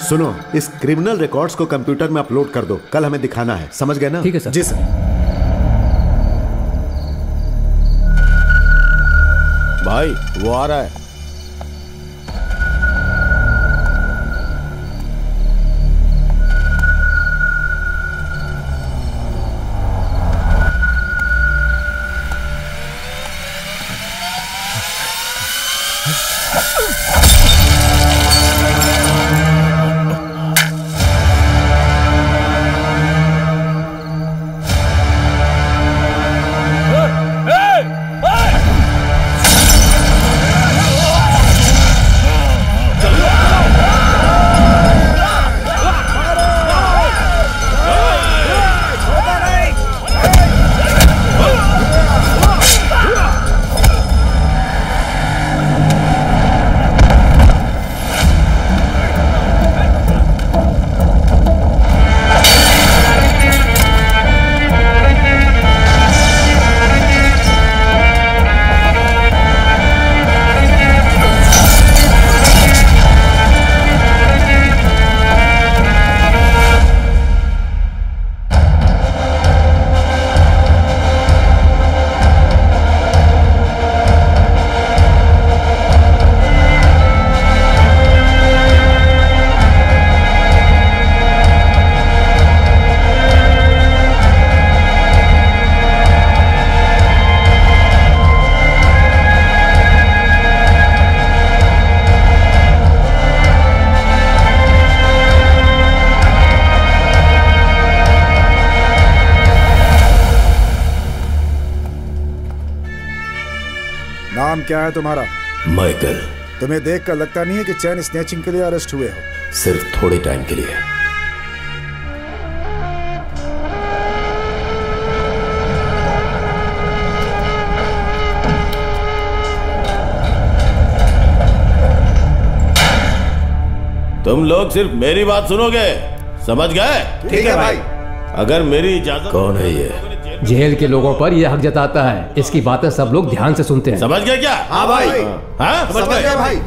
सुनो, इस criminal records को कंप्यूटर में अपलोड कर दो, कल हमें दिखाना है, समझ गए ना? ठीक है सर। जी सर। भाई वो आ रहा है। नाम क्या है तुम्हारा? माइकल। तुम्हें देखकर लगता नहीं है कि चैन स्नैचिंग के लिए अरेस्ट हुए हो? सिर्फ थोड़े टाइम के लिए। तुम लोग सिर्फ मेरी बात सुनोगे, समझ गए? ठीक है भाई। अगर मेरी इजाजत। कौन है ये? जेल के लोगों पर यह हक जताता है, इसकी बातें सब लोग ध्यान से सुनते हैं। समझ गए क्या? हाँ भाई। हाँ समझ गए भाई।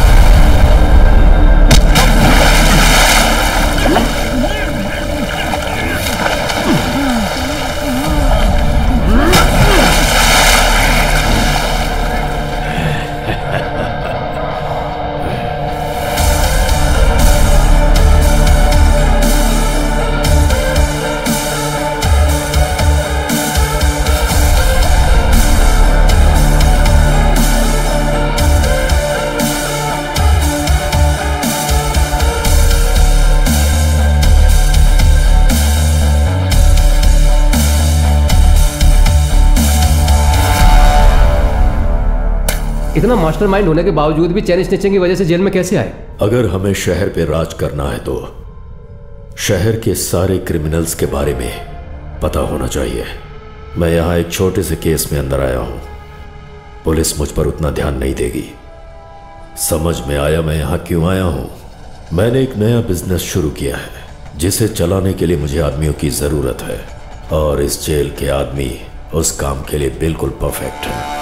इतना मास्टरमाइंड होने के बावजूद भी चैन स्नैचिंग की वजह से जेल में कैसे आए? अगर हमें शहर पे राज करना है तो शहर के सारे क्रिमिनल्स के बारे में पता होना चाहिए। मैं यहां एक छोटे से केस में अंदर आया हूं, पुलिस मुझ पर उतना ध्यान नहीं देगी। समझ में आया मैं यहां क्यों आया हूं। मैंने एक नया बिजनेस शुरू किया है जिसे चलाने के लिए मुझे आदमियों की जरूरत है, और इस जेल के आदमी उस काम के लिए बिल्कुल परफेक्ट है।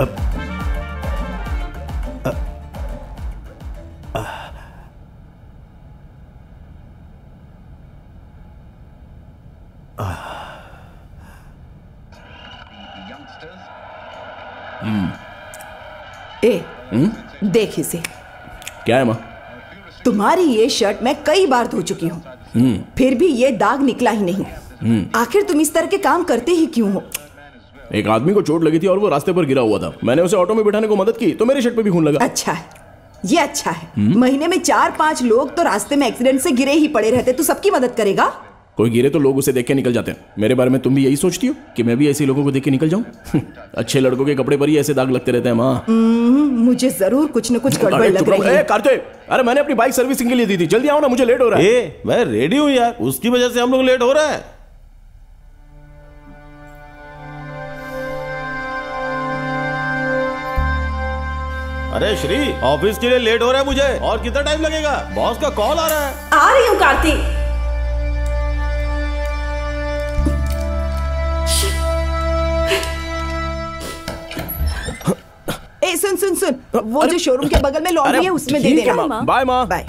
देख इसे। क्या है माँ? तुम्हारी ये शर्ट मैं कई बार धो चुकी हूँ, फिर भी ये दाग निकला ही नहीं। आखिर तुम इस तरह के काम करते ही क्यों हो? एक आदमी को चोट लगी थी और वो रास्ते पर गिरा हुआ था। मैंने उसे ऑटो में बिठाने को मदद की तो मेरी शर्ट पे भी खून लगा। अच्छा है, ये अच्छा है। महीने में 4-5 लोग तो रास्ते में एक्सीडेंट से गिरे ही पड़े रहते, तू सबकी मदद करेगा? कोई गिरे तो लोग उसे देख के निकल जाते हैं। मेरे बारे में तुम भी यही सोचती हो कि मैं भी ऐसे लोगों को देख के निकल जाऊं? अच्छे लड़कों के कपड़े पर ही ऐसे दाग लगते रहते हैं माँ। मुझे जरूर कुछ न कुछ गड़बड़ लग रही है। कार्तिक, अरे मैंने अपनी बाइक सर्विसिंग के लिए दी थी, जल्दी आओ ना, मुझे लेट हो रहा है। मैं रेडी हूँ यार, उसकी वजह से हम लोग लेट हो रहा है। अरे श्री, ऑफिस के लिए लेट हो रहा है मुझे, और कितना टाइम लगेगा? बॉस का कॉल आ रहा है। आ रही हूँ कार्तिक। ए सुन सुन सुन, वो जो शोरूम के बगल में लॉन्ड्री है उसमें दे देना। बाय माँ। बाय।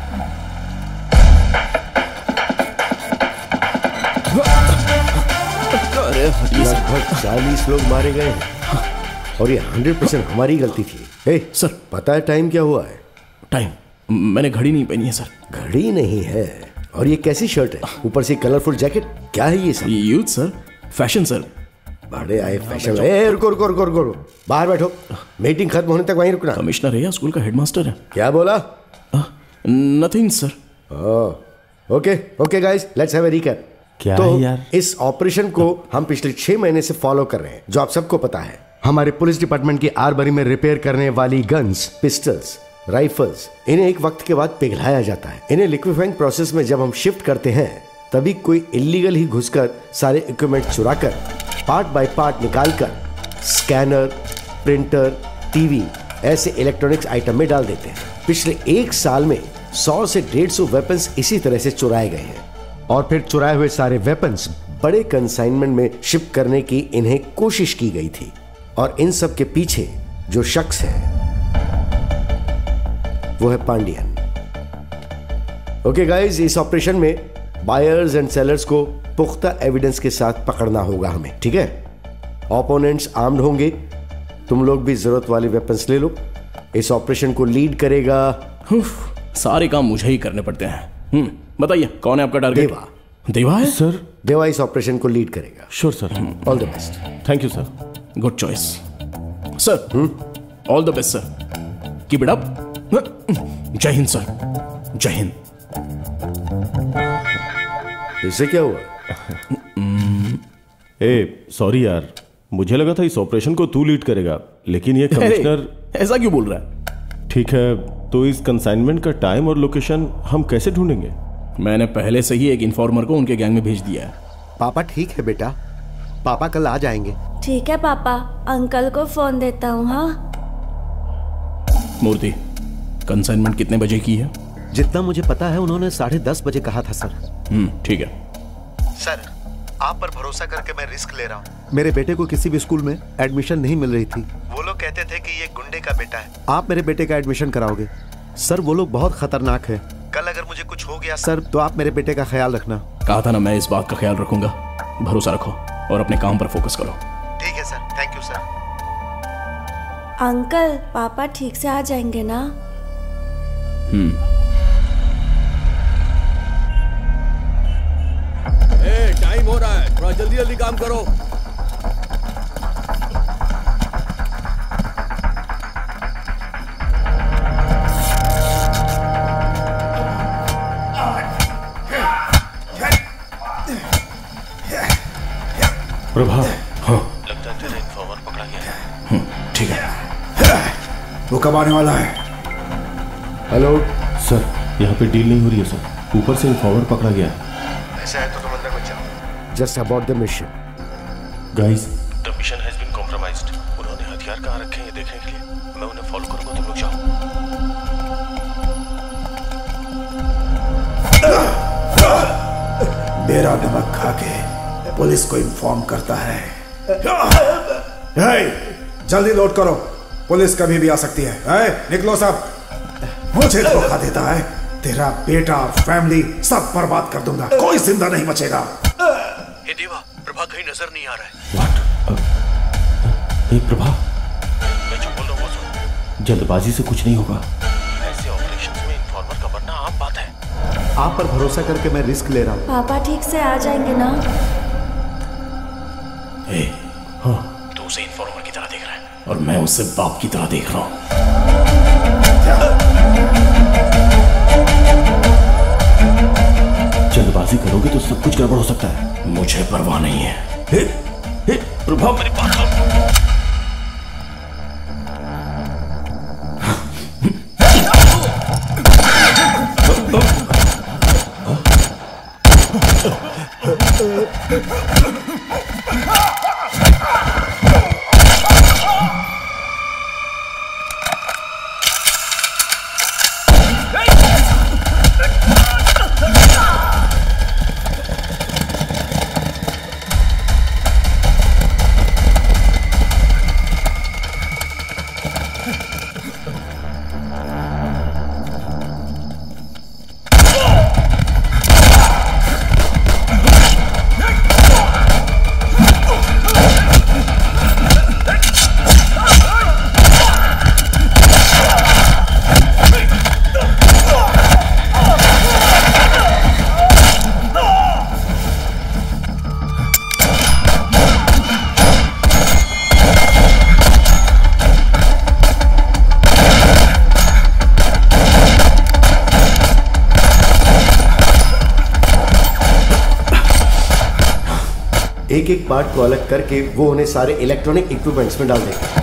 लगभग 40 लोग मारे गए हैं और ये 100% हमारी गलती थी। सर, पता है टाइम क्या हुआ है? टाइम? मैंने घड़ी नहीं पहनी है सर। घड़ी नहीं है, और ये कैसी शर्ट है, ऊपर से कलरफुल जैकेट, क्या है ये सब? Youth sir, fashion sir. बड़े आए फैशन। रुको रुको रुको रुको, बाहर बैठो, मीटिंग खत्म होने तक वहीं रुकना। कमिश्नर है या स्कूल का हेडमास्टर है? क्या बोला? Nothing sir. Okay okay guys, let's have a recap. क्या तो है यार? इस ऑपरेशन को हम पिछले 6 महीने से फॉलो कर रहे हैं, जो आप सबको पता है। हमारे पुलिस डिपार्टमेंट की आरबरी में रिपेयर करने वाली गन्स, पिस्टल्स, राइफल्स, इन्हें एक वक्त के बाद पिघलाया जाता है। इन्हें लिक्विफाइंग प्रोसेस में जब हम शिफ्ट करते हैं, तभी कोई इलीगल ही घुसकर सारे इक्विपमेंट चुराकर पार्ट बाय पार्ट निकालकर स्कैनर, प्रिंटर, टीवी ऐसे इलेक्ट्रॉनिक्स आइटम में डाल देते हैं। पिछले 1 साल में 100 से 150 वेपन्स इसी तरह से चुराए गए हैं, और फिर चुराए हुए सारे वेपन्स बड़े कंसाइनमेंट में शिप करने की इन्हें कोशिश की गई थी। और इन सब के पीछे जो शख्स है वो है पांडियन। ओके गाइस, इस ऑपरेशन में बायर्स एंड सेलर्स को पुख्ता एविडेंस के साथ पकड़ना होगा हमें, ठीक है? ओपोनेंट्स आर्म्ड होंगे, तुम लोग भी जरूरत वाले वेपन्स ले लो। इस ऑपरेशन को लीड करेगा, सारे काम मुझे ही करने पड़ते हैं। बताइए कौन है आपका टारगेट? देवा। देवा है सर, देवा इस ऑपरेशन को लीड करेगा। Sure sir. All the best. Thank you sir. Good choice sir. All the best sir. Keep it up. जय हिंद सर, जय हिंद। इससे क्या हुआ? सॉरी यार, मुझे लगा था इस ऑपरेशन को तू लीड करेगा, लेकिन ये कमिश्नर। ऐसा क्यों बोल रहा है? ठीक है, तो इस कंसाइनमेंट का टाइम और लोकेशन हम कैसे ढूंढेंगे? मैंने पहले से ही एक इन्फॉर्मर को उनके गैंग में भेज दिया है। पापा ठीक है बेटा, पापा कल आ जाएंगे। ठीक है पापा, अंकल को फोन देता हूँ। हाँ मूर्ति, कंसाइनमेंट कितने बजे की है? जितना मुझे पता है उन्होंने 10:30 बजे कहा था सर। ठीक है सर, आप पर भरोसा करके मैं रिस्क ले रहा हूँ। मेरे बेटे को किसी भी स्कूल में एडमिशन नहीं मिल रही थी। वो लोग कहते थे कि ये गुंडे का बेटा है। आप मेरे बेटे का एडमिशन कराओगे? सर वो लोग बहुत खतरनाक है, कल अगर मुझे कुछ हो गया सर तो आप मेरे बेटे का ख्याल रखना। कहा था ना, मैं इस बात का ख्याल रखूंगा। भरोसा रखो और अपने काम पर फोकस करो। ठीक है sir, thank you sir. Uncle, पापा ठीक से आ जाएंगे ना? टाइम हो रहा है, थोड़ा जल्दी जल्दी काम करो। प्रभा, हाँ लगता है तेरा इन्फॉर्मर पकड़ा गया है। ठीक है। वो कब आने वाला है? हेलो सर, यहाँ पे डील नहीं हो रही है सर, ऊपर से इन्फॉर्मर पकड़ा गया है। ऐसा है तो तुम अंदर मत जाओ। Just about the mission guys, the mission has been compromised. उन्होंने हथियार कहाँ रखे हैं ये देखने के लिए मैं उन्हें फॉलो करूंगा, तुम लोग जाओ। मेरा नमक खा के पुलिस को इन्फॉर्म करता है। जल्दी लोड करो। पुलिस कभी भी आ सकती है। निकलो सब। मुझे धोखा देता है, तेरा बेटा, फैमिली सब बर्बाद कर दूंगा, कोई जिंदा नहीं बचेगा। हे देवा, प्रभा कहीं नजर नहीं आ रहा है। प्रभा, मैं जो बोल रहा हूँ वो सुन। जल्दबाजी से कुछ नहीं होगा। ऐसे ऑपरेशंस में इन्फॉर्मर का बनना आम बात है। आप पर भरोसा करके मैं रिस्क ले रहा हूँ। पापा ठीक से आ जाएंगे ना? तू उसे इन्फॉर्मर की तरह देख रहा है और मैं उसे बाप की तरह देख रहा हूं। जल्दबाजी करोगे तो सब कुछ गड़बड़ हो सकता है। मुझे परवाह नहीं है। प्रभा, मेरी बात सुन। एक एक पार्ट को अलग करके वो उन्हें सारे इलेक्ट्रॉनिक इक्विपमेंट्स में डाल देगा।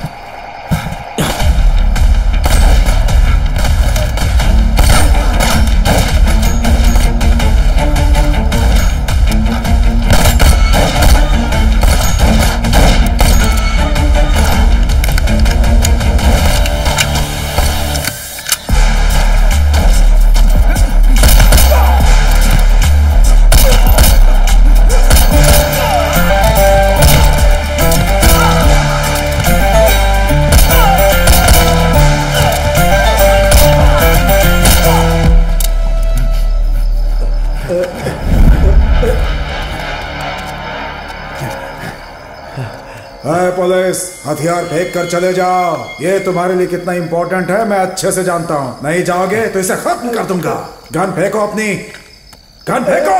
पुलिस, हथियार फेंक कर चले जाओ। ये तुम्हारे लिए कितना इंपॉर्टेंट है मैं अच्छे से जानता हूँ। नहीं जाओगे तो इसे खत्म कर दूंगा। गन फेंको अपनी, गन फेंको।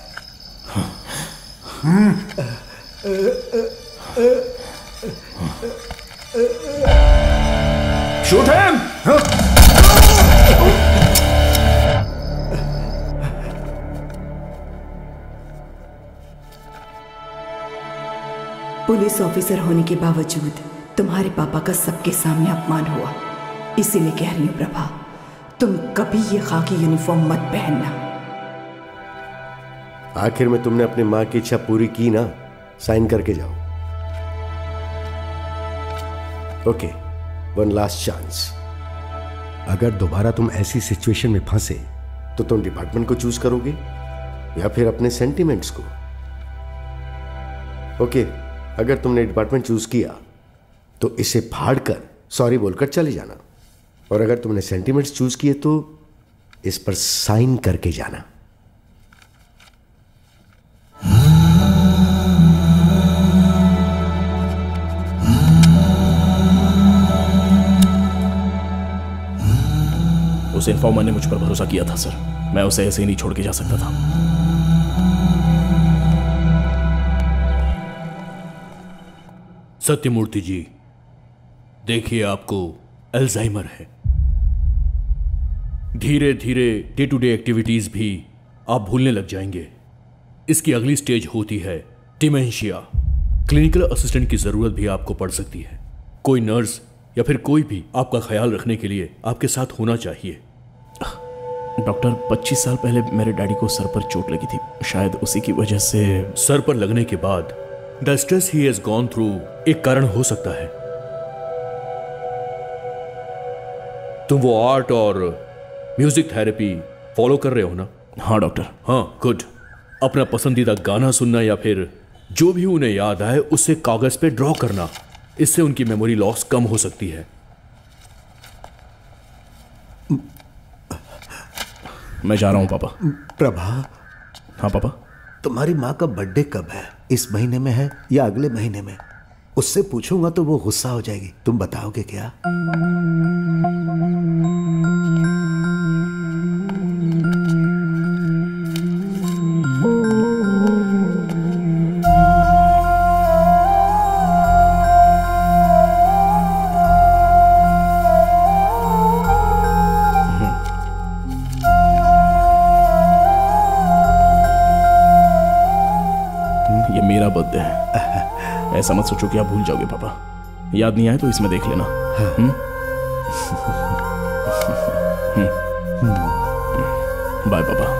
Shoot him. पुलिस ऑफिसर होने के बावजूद तुम्हारे पापा का सबके सामने अपमान हुआ। इसीलिए कह रही हूं प्रभा, तुम कभी ये खाकी यूनिफॉर्म मत पहनना। आखिर में तुमने अपनी मां की इच्छा पूरी की ना। साइन करके जाओ। Okay, one last chance. अगर दोबारा तुम ऐसी सिचुएशन में फंसे तो तुम डिपार्टमेंट को चूज करोगे या फिर अपने सेंटिमेंट्स को? ओके, अगर तुमने डिपार्टमेंट चूज किया तो इसे फाड़कर सॉरी बोलकर चले जाना, और अगर तुमने सेंटिमेंट्स चूज किए तो इस पर साइन करके जाना। उस इन्फॉर्मर ने मुझ पर भरोसा किया था सर। मैं उसे ऐसे ही नहीं छोड़ के जा सकता था। सत्यमूर्ति जी, देखिए आपको अल्जाइमर है। धीरे धीरे डे टू डे एक्टिविटीज भी आप भूलने लग जाएंगे। इसकी अगली स्टेज होती है डिमेंशिया। क्लिनिकल असिस्टेंट की जरूरत भी आपको पड़ सकती है। कोई नर्स या फिर कोई भी आपका ख्याल रखने के लिए आपके साथ होना चाहिए। डॉक्टर, 25 साल पहले मेरे डैडी को सर पर चोट लगी थी, शायद उसी की वजह से। सर पर लगने के बाद द स्ट्रेस ही हैज गॉन थ्रू एक कारण हो सकता है। तुम वो आर्ट और म्यूजिक थेरेपी फॉलो कर रहे हो ना? हाँ डॉक्टर। हाँ, गुड। अपना पसंदीदा गाना सुनना या फिर जो भी उन्हें याद आए उससे कागज पे ड्रॉ करना, इससे उनकी मेमोरी लॉस कम हो सकती है। मैं जा रहा हूं पापा। प्रभा। हाँ पापा। तुम्हारी माँ का बर्थडे कब है? इस महीने में है या अगले महीने में? उससे पूछूंगा तो वो गुस्सा हो जाएगी। तुम बताओगे क्या? बर्थडे है। ऐसा मत सोचो कि आप भूल जाओगे पापा। याद नहीं आए तो इसमें देख लेना। बाय पापा।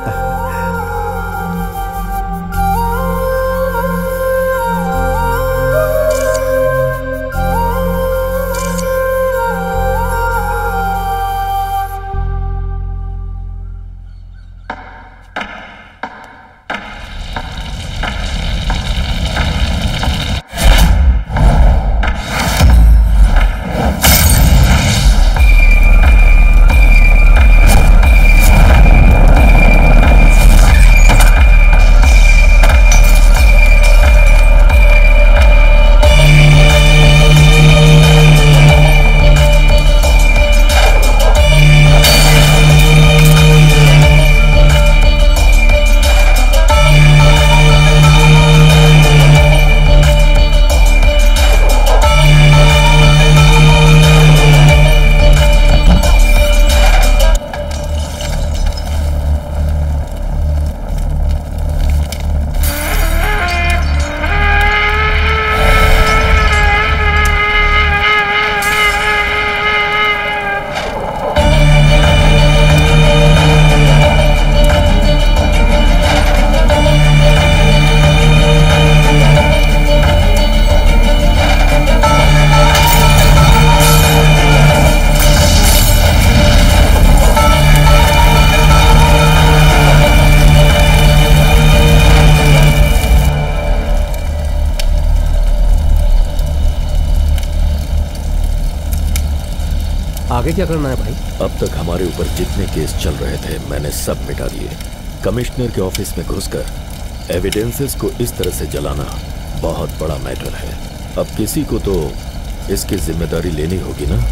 आगे क्या करना है भाई? अब तक हमारे ऊपर जितने केस चल रहे थे मैंने सब मिटा दिए। कमिश्नर के ऑफिस में घुसकर एविडेंसेस को इस तरह से जलाना बहुत बड़ा मैटर है। अब किसी को तो इसकी जिम्मेदारी लेनी होगी ना।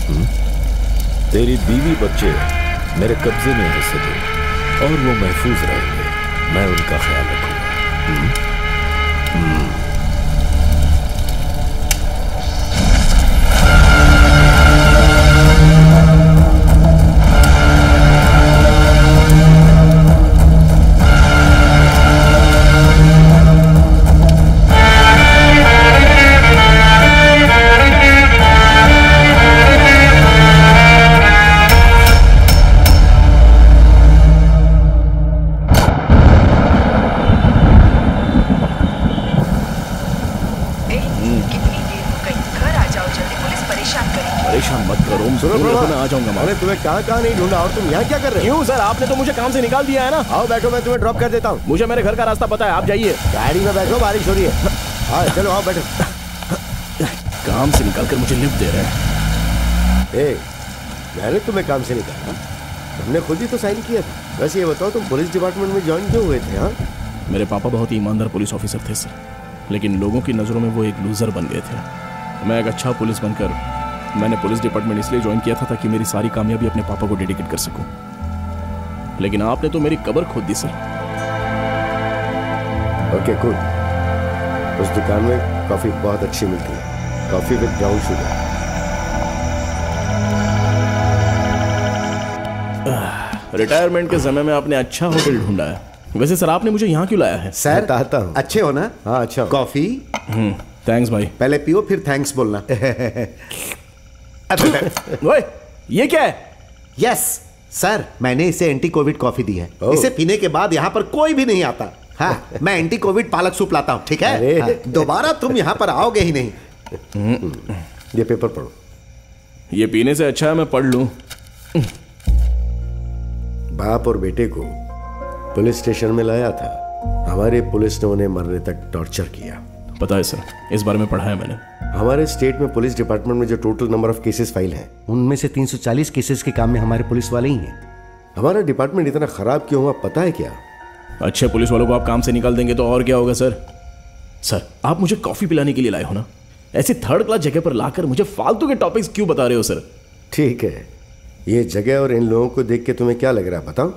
तेरी बीवी बच्चे मेरे कब्जे में है सिद्धू, और वो महफूज रहेंगे। मैं उनका ख्याल रखूंगा। मैंने तुम्हें कहाँ नहीं ढूंढा, और तुम यहाँ क्या कर रहे हो? क्यों सर, आपने तो मुझे काम से निकाल दिया है ना। आओ बैठो, मैं तुम्हें ड्रॉप कर देता हूँ। मुझे मेरे घर का रास्ता पता है, आप जाइए। गाड़ी में बैठो, बारिश हो रही है। हाँ चलो आओ बैठो। काम से निकाल कर मुझे लिफ्ट दे रहे हैं। मैंने तुम्हें काम से निकाला? तुमने खुद ही तो साइन किया था। वैसे ये बताओ, तुम पुलिस डिपार्टमेंट में ज्वाइन क्यों हुए थे? हाँ, मेरे पापा बहुत ही ईमानदार पुलिस ऑफिसर थे सर, लेकिन लोगों की नज़रों में वो एक लूजर बन गए थे। मैं एक अच्छा पुलिस बनकर मैंने पुलिस डिपार्टमेंट इसलिए ज्वाइन किया था ताकि मेरी सारी कामयाबी अपने पापा को डेडिकेट कर सकूं। लेकिन आपने तो मेरी कब्र खोद दी सर। Okay cool. उस दुकान में कॉफी बहुत अच्छी मिलती है, coffee with brown sugar. Retirement के समय में आपने अच्छा होटल ढूंढा है। वैसे सर आपने मुझे यहाँ क्यों लाया है? सर अच्छे हो ना? हाँ अच्छा। कॉफी? थैंक्स भाई। पहले पियो फिर थैंक्स बोलना। ओए, ये क्या है? यस सर, मैंने इसे एंटी कोविड कॉफी दी है। इसे पीने के बाद यहाँ पर कोई भी नहीं आता। हाँ, मैं एंटी कोविड पालक सूप लाता हूँ, ठीक है? हाँ, दोबारा तुम यहाँ पर आओगे ही नहीं। ये पेपर पढ़ो। ये पीने से अच्छा है मैं पढ़ लूं। बाप और बेटे को पुलिस स्टेशन में लाया था। हमारे पुलिस ने उन्हें मरने तक टॉर्चर किया। पता है सर, इस बारे में पढ़ा है मैंने। हमारे स्टेट में पुलिस डिपार्टमेंट में जो total number of cases file हैं, उनमें से 340 केसेस के काम में हमारे पुलिस वाले ही हैं। हमारा डिपार्टमेंट इतना खराब क्यों हुआ पता है क्या? अच्छे पुलिस वालों को आप काम से निकाल देंगे तो और क्या होगा सर? सर, आप मुझे कॉफी पिलाने के लिए लाए हो ना, ऐसे थर्ड क्लास जगह पर लाकर मुझे फालतू के टॉपिक्स क्यों बता रहे हो सर? ठीक है, ये जगह और इन लोगों को देख के तुम्हें क्या लग रहा है बताओ?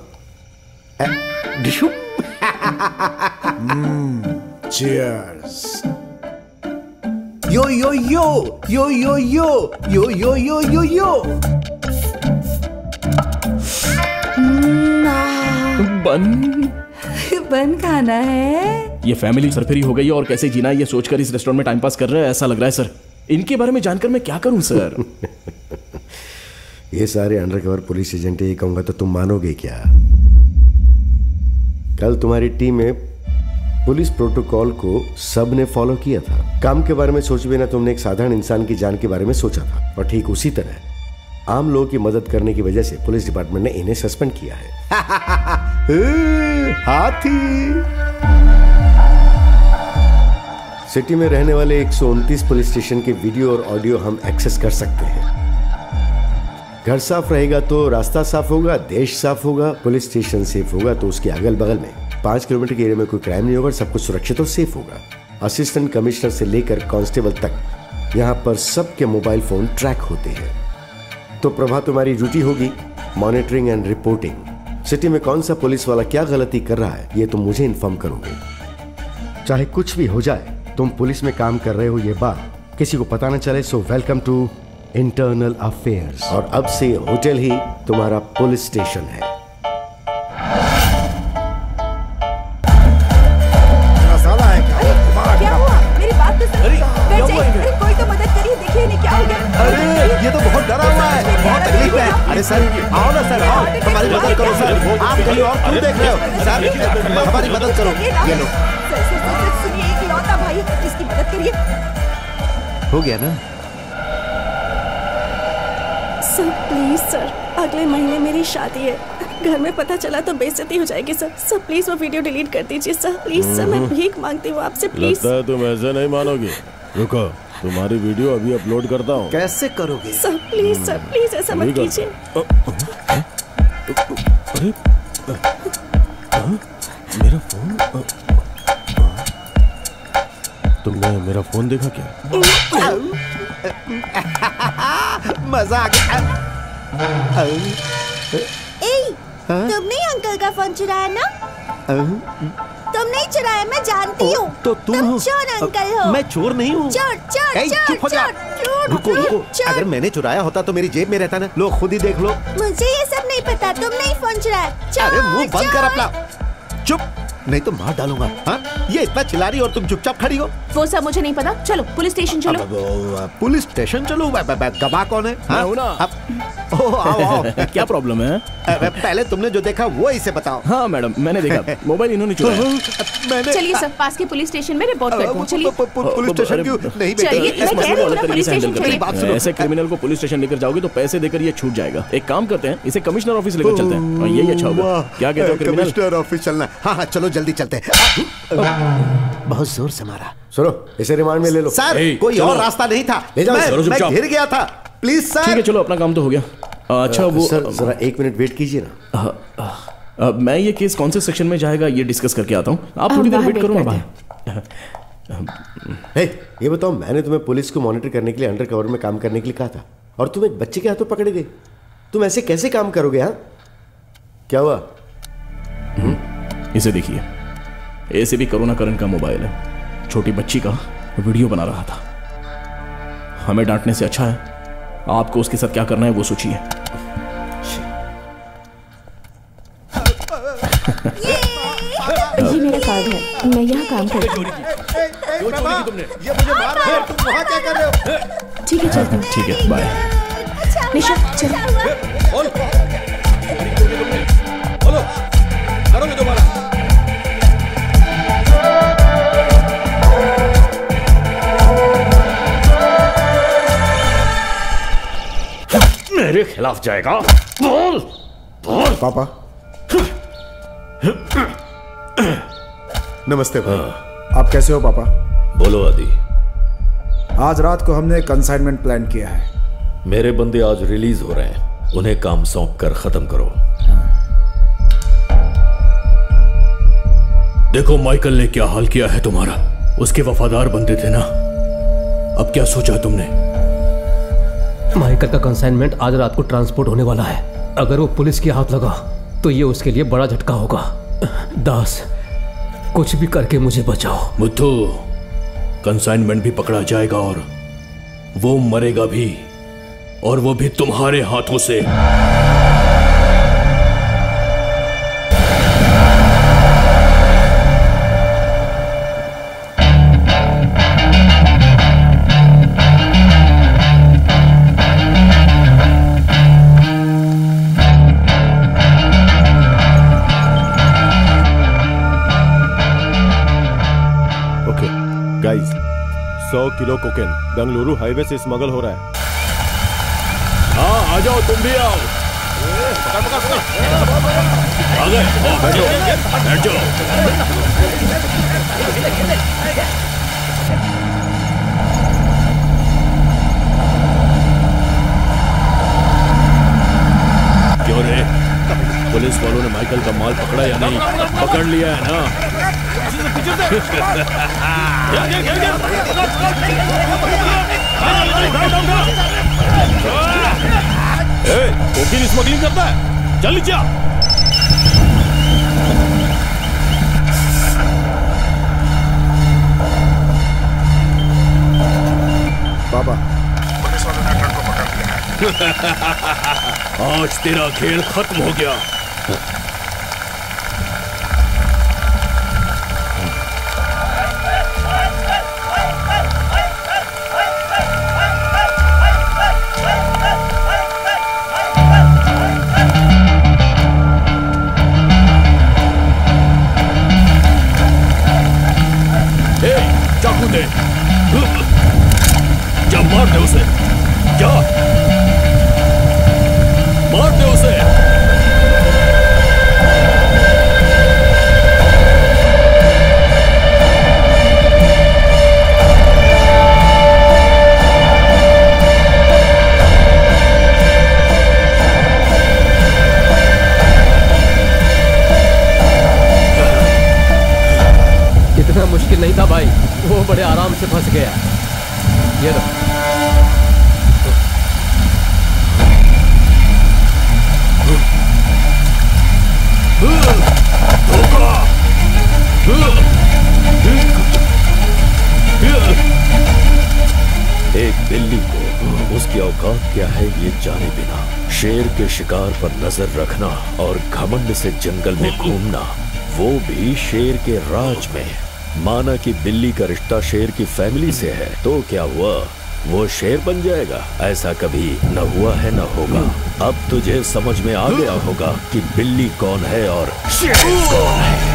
Cheers. Yo yo yo yo yo yo yo yo yo yo yo. Bun खाना है। ये फैमिली सरफरी हो गई है और कैसे जीना है ये सोचकर इस रेस्टोरेंट में टाइम पास कर रहे हैं ऐसा लग रहा है सर। इनके बारे में जानकर मैं क्या करूं सर? ये सारे अंडरकवर पुलिस एजेंट, ये कहूंगा तो तुम मानोगे क्या? कल तुम्हारी टीम में पुलिस प्रोटोकॉल को सब ने फॉलो किया था। काम के बारे में सोच बिना तुमने एक साधारण इंसान की जान के बारे में सोचा था, और ठीक उसी तरह आम लोगों की मदद करने की वजह से पुलिस डिपार्टमेंट ने इन्हें सस्पेंड किया है। हाथी। सिटी में रहने वाले 129 पुलिस स्टेशन के वीडियो और ऑडियो हम एक्सेस कर सकते हैं। घर साफ रहेगा तो रास्ता साफ होगा, देश साफ होगा, पुलिस स्टेशन सेफ होगा तो उसके अगल बगल में 5 किलोमीटर के एरिया में कोई क्राइम नहीं होगा, सब कुछ सुरक्षित और सेफ होगा। असिस्टेंट कमिश्नर से लेकर कांस्टेबल तक यहाँ पर सबके मोबाइल फोन ट्रैक होते हैं। तो प्रभा, तुम्हारी ड्यूटी होगी मॉनिटरिंग एंड रिपोर्टिंग। सिटी में कौन सा पुलिस वाला क्या गलती कर रहा है ये तुम मुझे इन्फॉर्म करोगे। चाहे कुछ भी हो जाए, तुम पुलिस में काम कर रहे हो ये बात किसी को पता न चले। So welcome to internal affairs. और अब से होटल ही तुम्हारा पुलिस स्टेशन है। क्या हुआ? मेरी बात तो सुनिए। कोई तो मदद करिए, देखिए इन्हें क्या हो गया। अरे ये तो बहुत डरा हुआ है, बहुत तकलीफ है। अरे सर आओ ना सर, आओ हमारी मदद करो सर। आप कहीं और क्यों देख रहे हो सर? हमारी मदद करो। ये लो। सुनिए, एक लौता भाई, इसकी मदद करिए। हो गया ना सर? प्लीज सर, अगले महीने मेरी शादी है, घर में पता चला तो बेइज्जती हो जाएगी सर। सर प्लीज वो वीडियो डिलीट कर दीजिए सर। प्लीज सर, मैं भीख मांगती हूँ आपसे, प्लीज। लगता है तुम ऐसे नहीं मानोगे। रुको, तुम्हारी वीडियो अभी अपलोड करता हूँ। कैसे करोगे सर? प्लीज सर, प्लीज ऐसा मत कीजिए। अरे मेरा फोन, तुमने मेरा फोन देखा क्या? मजा आ गया। तुमने अंकल का फोन चुराया ना? तुम नहीं चुराया, मैं जानती हूँ। तो तुम चोर अंकल हो। मैं चोर नहीं हूँ। चुप हो जा। रुको रुको, अगर मैंने चुराया होता तो मेरी जेब में रहता ना। लो खुद ही देख लो। मुझे ये सब नहीं पता, तुमने ही फोन चुराया। अरे मुंह बंद कर अपना, चुप, नहीं तो मार डालूंगा। हाँ, ये इतना चिल्ला रही और तुम चुपचाप खड़ी हो। वो सब मुझे नहीं पता, चलो पुलिस स्टेशन चलो। पुलिस स्टेशन चलो? गवाह कौन है? मैं हूं ना। आओ आओ। क्या प्रॉब्लम है? पहले तुमने जो देखा वो इसे बताओ। हाँ मैडम, मैंने देखा, मोबाइल इन्होंने चुराया। चलिए सर, पास के पुलिस स्टेशन में रिपोर्ट करते हैं। चलिए पुलिस स्टेशन क्यों नहीं? ऐसे क्रिमिनल को पुलिस स्टेशन लेकर जाओगे तो पैसे देकर ये छूट जाएगा। एक काम करते हैं, इसे कमिश्नर ऑफिस लेकर चलते हैं और यही अच्छा होगा। क्या कहते हो क्रिमिनल? कमिश्नर ऑफिस चलना? हाँ हाँ चलो जल्दी चलते हैं। बहुत जोर से मारा। सुनो, इसे रिमांड में ले लो। सर कोई और रास्ता नहीं था, मैं घिर गया था। Please sir. ठीक है चलो, अपना काम तो हो गया। अच्छा वो सर जरा 1 मिनट वेट कीजिए ना। मैं ये केस कौन से सेक्शन में जाएगा ये डिस्कस करके आता हूँ, आप थोड़ी देर वेट करो ना भाई। ये बताओ, मैंने तुम्हें पुलिस को मॉनिटर करने के लिए अंडर कवर में काम करने के लिए कहा था और तुम एक बच्चे के हाथों पकड़े गए। तुम ऐसे कैसे काम करोगे? हाँ क्या हुआ? इसे देखिए, ऐसे भी करुणा करण का मोबाइल है, छोटी बच्ची का वीडियो बना रहा था। हमें डांटने से अच्छा है आपको उसके साथ क्या करना है वो सोचिए। ये मेरा कार्ड है, मैं यहाँ काम करती हूँ। ये मुझे मार रहा है, तुम वहाँ क्या कर रहे हो? ठीक है चलती हूँ। ठीक है बाय। निशा चलो। करोगे दोबारा? मेरे खिलाफ जाएगा? बोल बोल। पापा नमस्ते भाई। आप कैसे हो पापा? बोलो आदि। आज रात को हमने कंसाइनमेंट प्लान किया है। मेरे बंदे आज रिलीज हो रहे हैं, उन्हें काम सौंप कर खत्म करो। देखो माइकल ने क्या हाल किया है तुम्हारा। उसके वफादार बंदे थे ना, अब क्या सोचा तुमने? माइकल का कंसाइनमेंट आज रात को ट्रांसपोर्ट होने वाला है। अगर वो पुलिस के हाथ लगा तो ये उसके लिए बड़ा झटका होगा। दास, कुछ भी करके मुझे बचाओ। मुथु, कंसाइनमेंट भी पकड़ा जाएगा और वो मरेगा भी, और वो भी तुम्हारे हाथों से। Guys, 100 kilo cocaine Bengaluru highway से स्मगल हो रहा है। हाँ, आ जाओ, तुम भी आओ। आ गए, बैठ जाओ। क्यों रे, पुलिस वालों ने माइकल का माल पकड़ा या नहीं? पकड़ लिया है ना? कोकीन स्मगलिंग करता है, चल नीचे। बाबा, पुलिस वालों ने ट्रक को पकड़ लिया है। आज तेरा खेल खत्म हो गया। चाकू दे, जा मार दे उसे, जा मार दे उसे। इतना मुश्किल नहीं था भाई, वो बड़े आराम से फंस गया। ये लो। एक बिल्ली को उसकी औकात क्या है ये जाने बिना शेर के शिकार पर नजर रखना और घमंड से जंगल में घूमना, वो भी शेर के राज में। माना कि बिल्ली का रिश्ता शेर की फैमिली से है, तो क्या हुआ, वो शेर बन जाएगा? ऐसा कभी न हुआ है न होगा। अब तुझे समझ में आ गया होगा कि बिल्ली कौन है और शेर कौन है।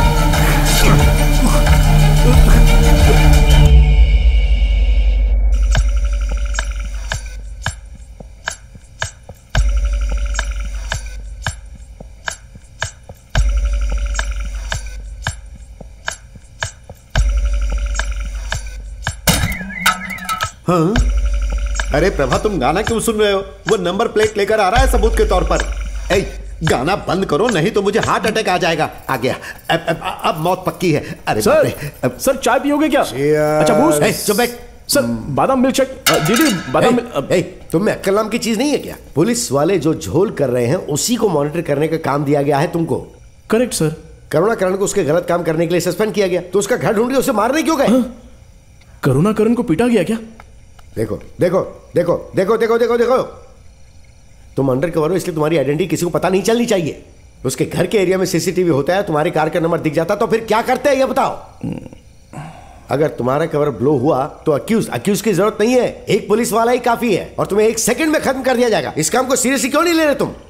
हाँ? अरे प्रभा, तुम गाना क्यों सुन रहे हो? वो नंबर प्लेट लेकर आ रहा है सबूत के तौर पर। ए, गाना बंद करो, नहीं तो मुझे हार्ट अटैक आ जाएगा। आ गया, अब मौत पक्की है। अरे सर, सर चाय पियोगे क्या? अच्छा बूस्ट। चुप बैठ। सर बादाम मिल्क शेक। दीदी बादाम। तुम में अक्ल नाम की चीज नहीं है क्या? पुलिस वाले जो झोल कर रहे हैं उसी को मॉनिटर करने का काम दिया गया है तुमको। Correct sir. करुणाकरण को उसके गलत काम करने के लिए सस्पेंड किया गया, तो उसका घर ढूंढ के उसे मारने क्यों गए? करुणाकरण को पीटा गया क्या? देखो देखो देखो देखो देखो देखो देखो, तुम अंडर कवर हो इसलिए तुम्हारी आइडेंटिटी किसी को पता नहीं चलनी चाहिए। उसके घर के एरिया में सीसीटीवी होता है, तुम्हारी कार का नंबर दिख जाता तो फिर क्या करते हैं ये बताओ। अगर तुम्हारा कवर ब्लो हुआ तो अक्यूज की जरूरत नहीं है, एक पुलिस वाला ही काफी है और तुम्हें 1 सेकंड में खत्म कर दिया जाएगा। इस काम को सीरियसली क्यों नहीं ले रहे तुम?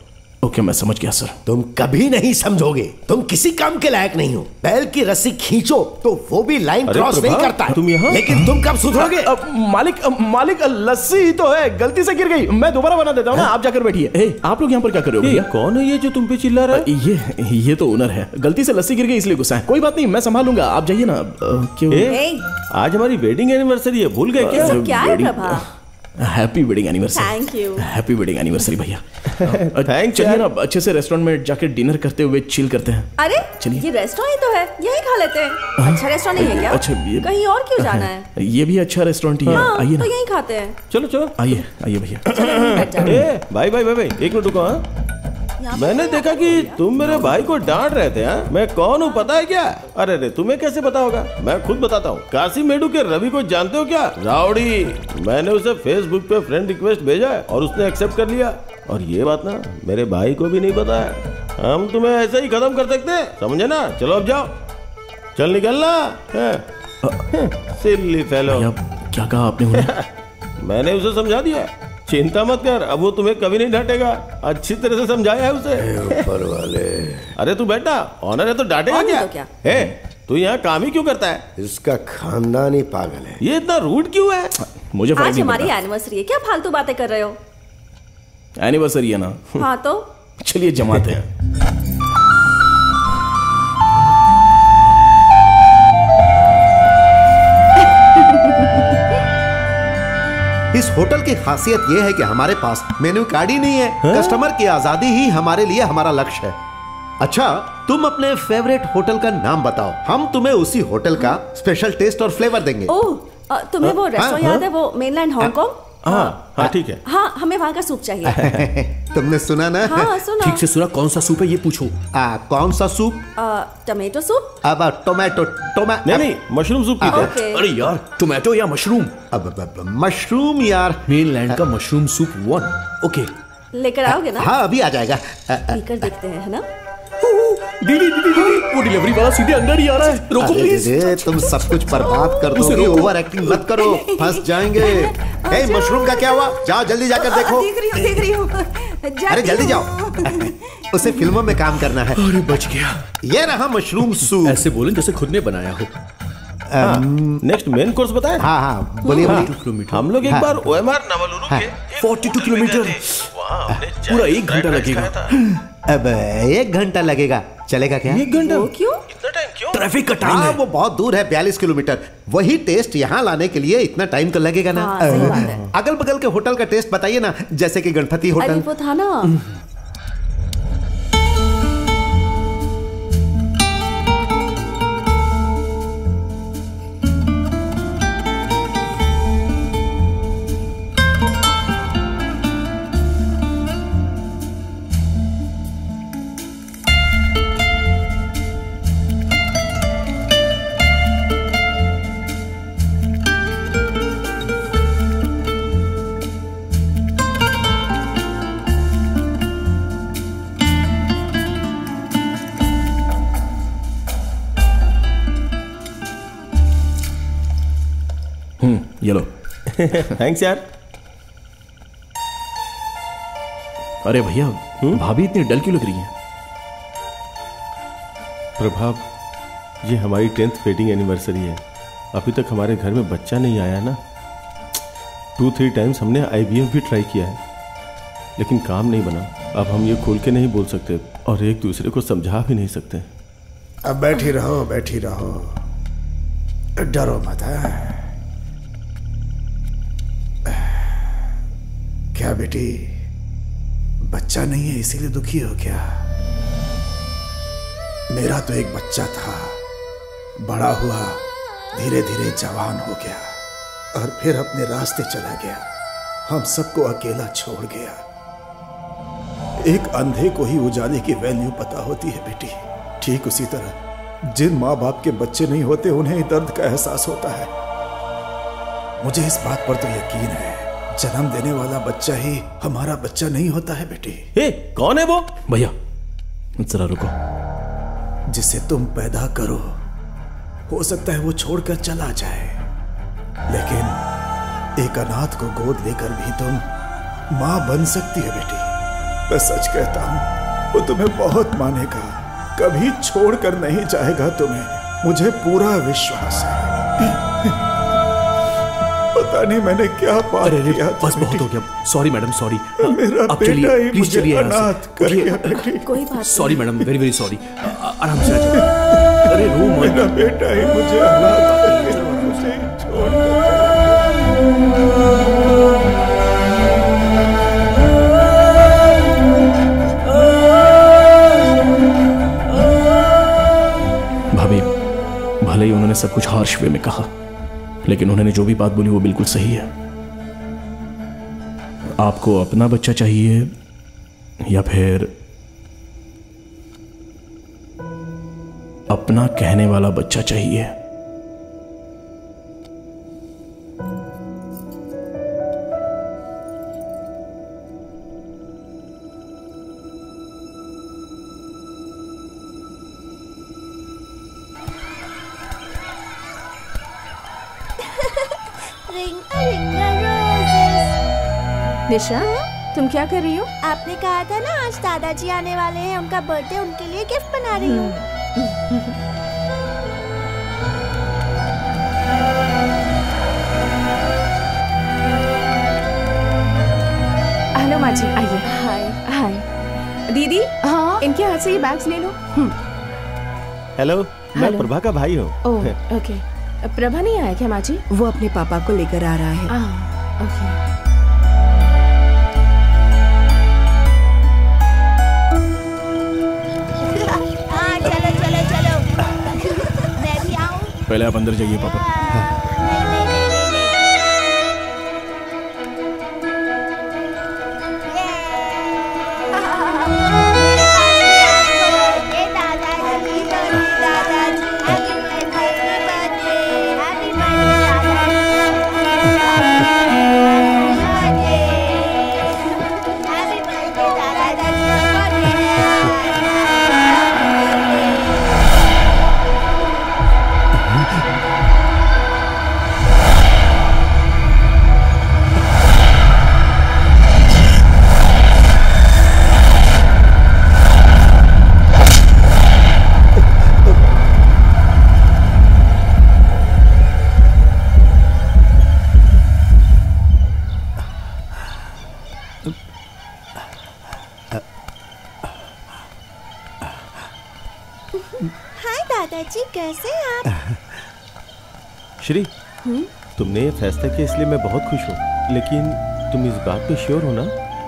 ओके, मैं समझ गया सर। तुम कभी नहीं समझोगे, तुम किसी काम के लायक नहीं हो। बैल की रस्सी खींचो तो वो भी लाइन क्रॉस नहीं करता है। तुम यहाँ? लेकिन तुम कब सुधरोगे? मालिक लस्सी ही तो है, गलती से गिर गई। मैं दोबारा बना देता हूँ ना, आप जाकर बैठिए। आप लोग यहाँ पर क्या कर रहे हो भैया? कौन है ये जो तुम पे चिल्ला रहा है? ये तो ओनर है, गलती से लस्सी गिर गई इसलिए गुस्सा है। कोई बात नहीं, मैं संभालूंगा, आप जाइए ना। क्यों? आज हमारी वेडिंग एनिवर्सरी है, भूल गए क्या? क्या है Prabha? Happy wedding anniversary. Thank you. Happy wedding anniversary भैया। चलिए ना, अच्छे से रेस्टोरेंट में जाके डिनर करते हुए चिल करते हैं। अरे चलिए। ये रेस्टोरेंट ही तो है, यहीं खा लेते हैं। अच्छा रेस्टोरेंट नहीं है क्या? अच्छा, कहीं और क्यों जाना है? ये भी अच्छा रेस्टोरेंट ही है, आइए तो ना। यहीं खाते हैं। चलो चलो, आइए आइए भैया। भाई भाई भाई भाई, एक मिनट रुको। हाँ, मैंने देखा कि तुम मेरे भाई को डांट रहे थे। हाँ, मैं कौन हूँ पता है क्या? अरे रे, तुम्हें कैसे पता होगा? मैं खुद बताता हूँ। कासिमेडू के रवि को जानते हो क्या? राउडी। मैंने उसे फेसबुक पे फ्रेंड रिक्वेस्ट भेजा है और उसने एक्सेप्ट कर लिया। और ये बात ना मेरे भाई को भी नहीं पता है। हम तुम्हें ऐसे ही खत्म कर सकते हैं, समझे ना? चलो अब जाओ, चल निकलना। Silly fellow. क्या कहा आपने उन्हें? मैंने उसे समझा दिया, चिंता मत कर, अब वो तुम्हें कभी नहीं डांटेगा। अच्छी तरह से समझाया है उसे। ऊपर वाले। अरे तू बेटा, ऑनर है तो डांटेगा क्या? तो क्या? है तू यहाँ काम ही क्यों करता है? इसका खानदान ही पागल है। ये इतना रूड क्यों है? मुझे फर्क आज नहीं हमारी पड़ता। एनिवर्सरी है, क्या फालतू बातें कर रहे हो? एनिवर्सरी है ना। हाँ तो चलिए जमाते हैं। इस होटल की खासियत यह है कि हमारे पास मेन्यू कार्ड ही नहीं है। कस्टमर की आजादी ही हमारे लिए हमारा लक्ष्य है। अच्छा, तुम अपने फेवरेट होटल का नाम बताओ, हम तुम्हें उसी होटल का स्पेशल टेस्ट और फ्लेवर देंगे। ओह, तुम्हें वो रेस्टोरेंट याद है, वो मेनलैंड हांगकांग? हाँ ठीक है। हाँ, हमें वहाँ का सूप चाहिए। तुमने सुना ना? हाँ सुना। ठीक से सुना? कौन सा सूप है ये पूछो। कौन सा सूप? Tomato soup. अब टोमेटो नहीं, मशरूम सूप पीते हैं। अरे यार, टोमेटो या मशरूम? अब मशरूम यार। मेनलैंड का मशरूम सूप 1। ओके, लेकर आओगे ना? हाँ अभी आ जाएगा। पीकर देखते हैं, है ना? दीदी वो डिलीवरी वाला सीधे अंदर ही आ रहा है। रोको प्लीज। तुम सब कुछ बर्बाद कर दोगे, ओवर एक्टिंग मत करो, फंस जाएंगे। मशरूम का क्या हुआ? जाओ जल्दी जाकर देखो। देख रही हूँ। अरे जल्दी जाओ, उसे फिल्मों में काम करना है। अरे बच गया। ये रहा मशरूम सूप। ऐसे बोले जैसे खुद ने बनाया हो। नेक्स्ट मेन कोर्स बताएं? हाँ बोलिए। हम लोग एक बार OMR नवलुरु के 42 किलोमीटर, पूरा 1 घंटा लगेगा। अब 1 घंटा लगेगा, चलेगा क्या? 1 घंटा? क्यों? इतना टाइम क्यों? ट्रैफिक का टाइम है। वो बहुत दूर है, 42 किलोमीटर। वही टेस्ट यहाँ लाने के लिए इतना टाइम तो लगेगा ना। सही बात है। अगल बगल के होटल का टेस्ट बताइए ना, जैसे कि गणपति अरे होटल। वो था ना। ये लो। थैंक्स यार। अरे भैया, भाभी इतनी डल क्यों लग रही है? प्रभाव, ये हमारी 10th वेडिंग एनिवर्सरी है। अभी तक हमारे घर में बच्चा नहीं आया ना। 2-3 टाइम्स हमने IVF भी ट्राई किया है, लेकिन काम नहीं बना। अब हम ये खोल के नहीं बोल सकते और एक दूसरे को समझा भी नहीं सकते। अब बैठी रहो, बैठी रहो, डरो मत। क्या बेटी, बच्चा नहीं है इसीलिए दुखी हो क्या? मेरा तो एक बच्चा था, बड़ा हुआ, धीरे धीरे जवान हो गया और फिर अपने रास्ते चला गया, हम सबको अकेला छोड़ गया। एक अंधे को ही उजाले की वैल्यू पता होती है बेटी। ठीक उसी तरह जिन माँ बाप के बच्चे नहीं होते उन्हें दर्द का एहसास होता है। मुझे इस बात पर तो यकीन है, जन्म देने वाला बच्चा ही हमारा बच्चा नहीं होता है बेटी। कौन है वो? भैया जरा रुको। जिसे तुम पैदा करो, हो सकता है वो छोड़कर चला जाए, लेकिन एक अनाथ को गोद लेकर भी तुम मां बन सकती है बेटी। मैं सच कहता हूं, वो तुम्हें बहुत मानेगा, कभी छोड़कर नहीं जाएगा तुम्हें, मुझे पूरा विश्वास है। पता नहीं मैंने क्या पाप किया। बस बहुत हो गया। Sorry madam, sorry. मेरा बेटा ही मुझे अनाथ कर गया। कोई बात नहीं। Sorry madam, very very sorry. आराम से आ जाइए। अरे रो मत। मेरा बेटा ही मुझे अनाथ कर गया, मुझे छोड़ भाभी, भले ही उन्होंने सब कुछ हार्श वे में कहा, लेकिन उन्होंने जो भी बात बोली वो बिल्कुल सही है। आपको अपना बच्चा चाहिए या फिर अपना कहने वाला बच्चा चाहिए? निशा, तुम क्या कर रही हो? आपने कहा था ना आज दादाजी आने वाले हैं, उनका बर्थडे, उनके लिए गिफ्ट बना रही हूँ। हेलो माँ जी, आइए। हाय हाय। दीदी, हाँ इनके हाथ से ये बैग्स ले लो। हेलो, मैं प्रभा का भाई हूँ। ओह, ओके। प्रभा नहीं आया क्या माँ जी? वो अपने पापा को लेकर आ रहा है। ओके। पहले आप अंदर जाइए पापा। दादाजी कैसे हैं आप? श्री, तुमने ये फैसला किया इसलिए मैं बहुत खुश हूँ, लेकिन तुम इस बात पे श्योर हो ना?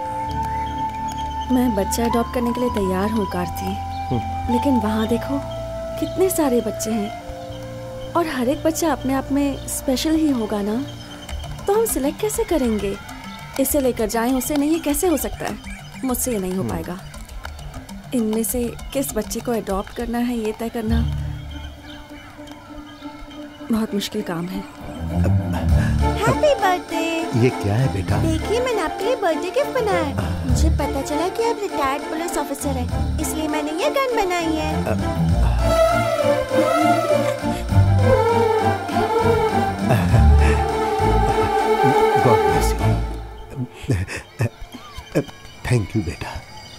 मैं बच्चा अडॉप्ट करने के लिए तैयार हूँ कार्ती, लेकिन वहाँ देखो कितने सारे बच्चे हैं और हर एक बच्चा अपने आप में स्पेशल ही होगा ना, तो हम सिलेक्ट कैसे करेंगे? इसे लेकर जाएं उसे नहीं, ये कैसे हो सकता है? मुझसे ये नहीं हो पाएगा। इनमें से किस बच्चे को अडॉप्ट करना है ये तय करना बहुत मुश्किल काम है। Happy birthday. ये क्या है बेटा? देखिए मैंने आपके लिए बर्थडे गिफ्ट बनाया है। मुझे पता चला कि आप रिटायर्ड पुलिस ऑफिसर हैं, इसलिए मैंने ये गन बनाई है। God bless you. Thank you बेटा।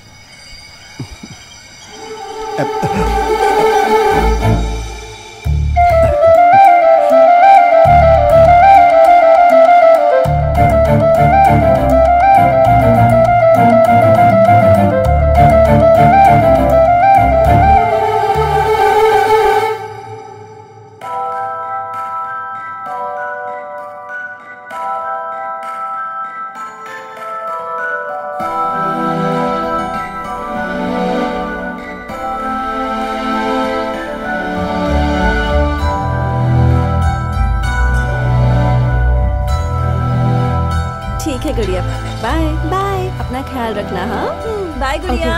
गुड़िया, बाय बाय, अपना ख्याल रखना। हाँ बाय गुड़िया।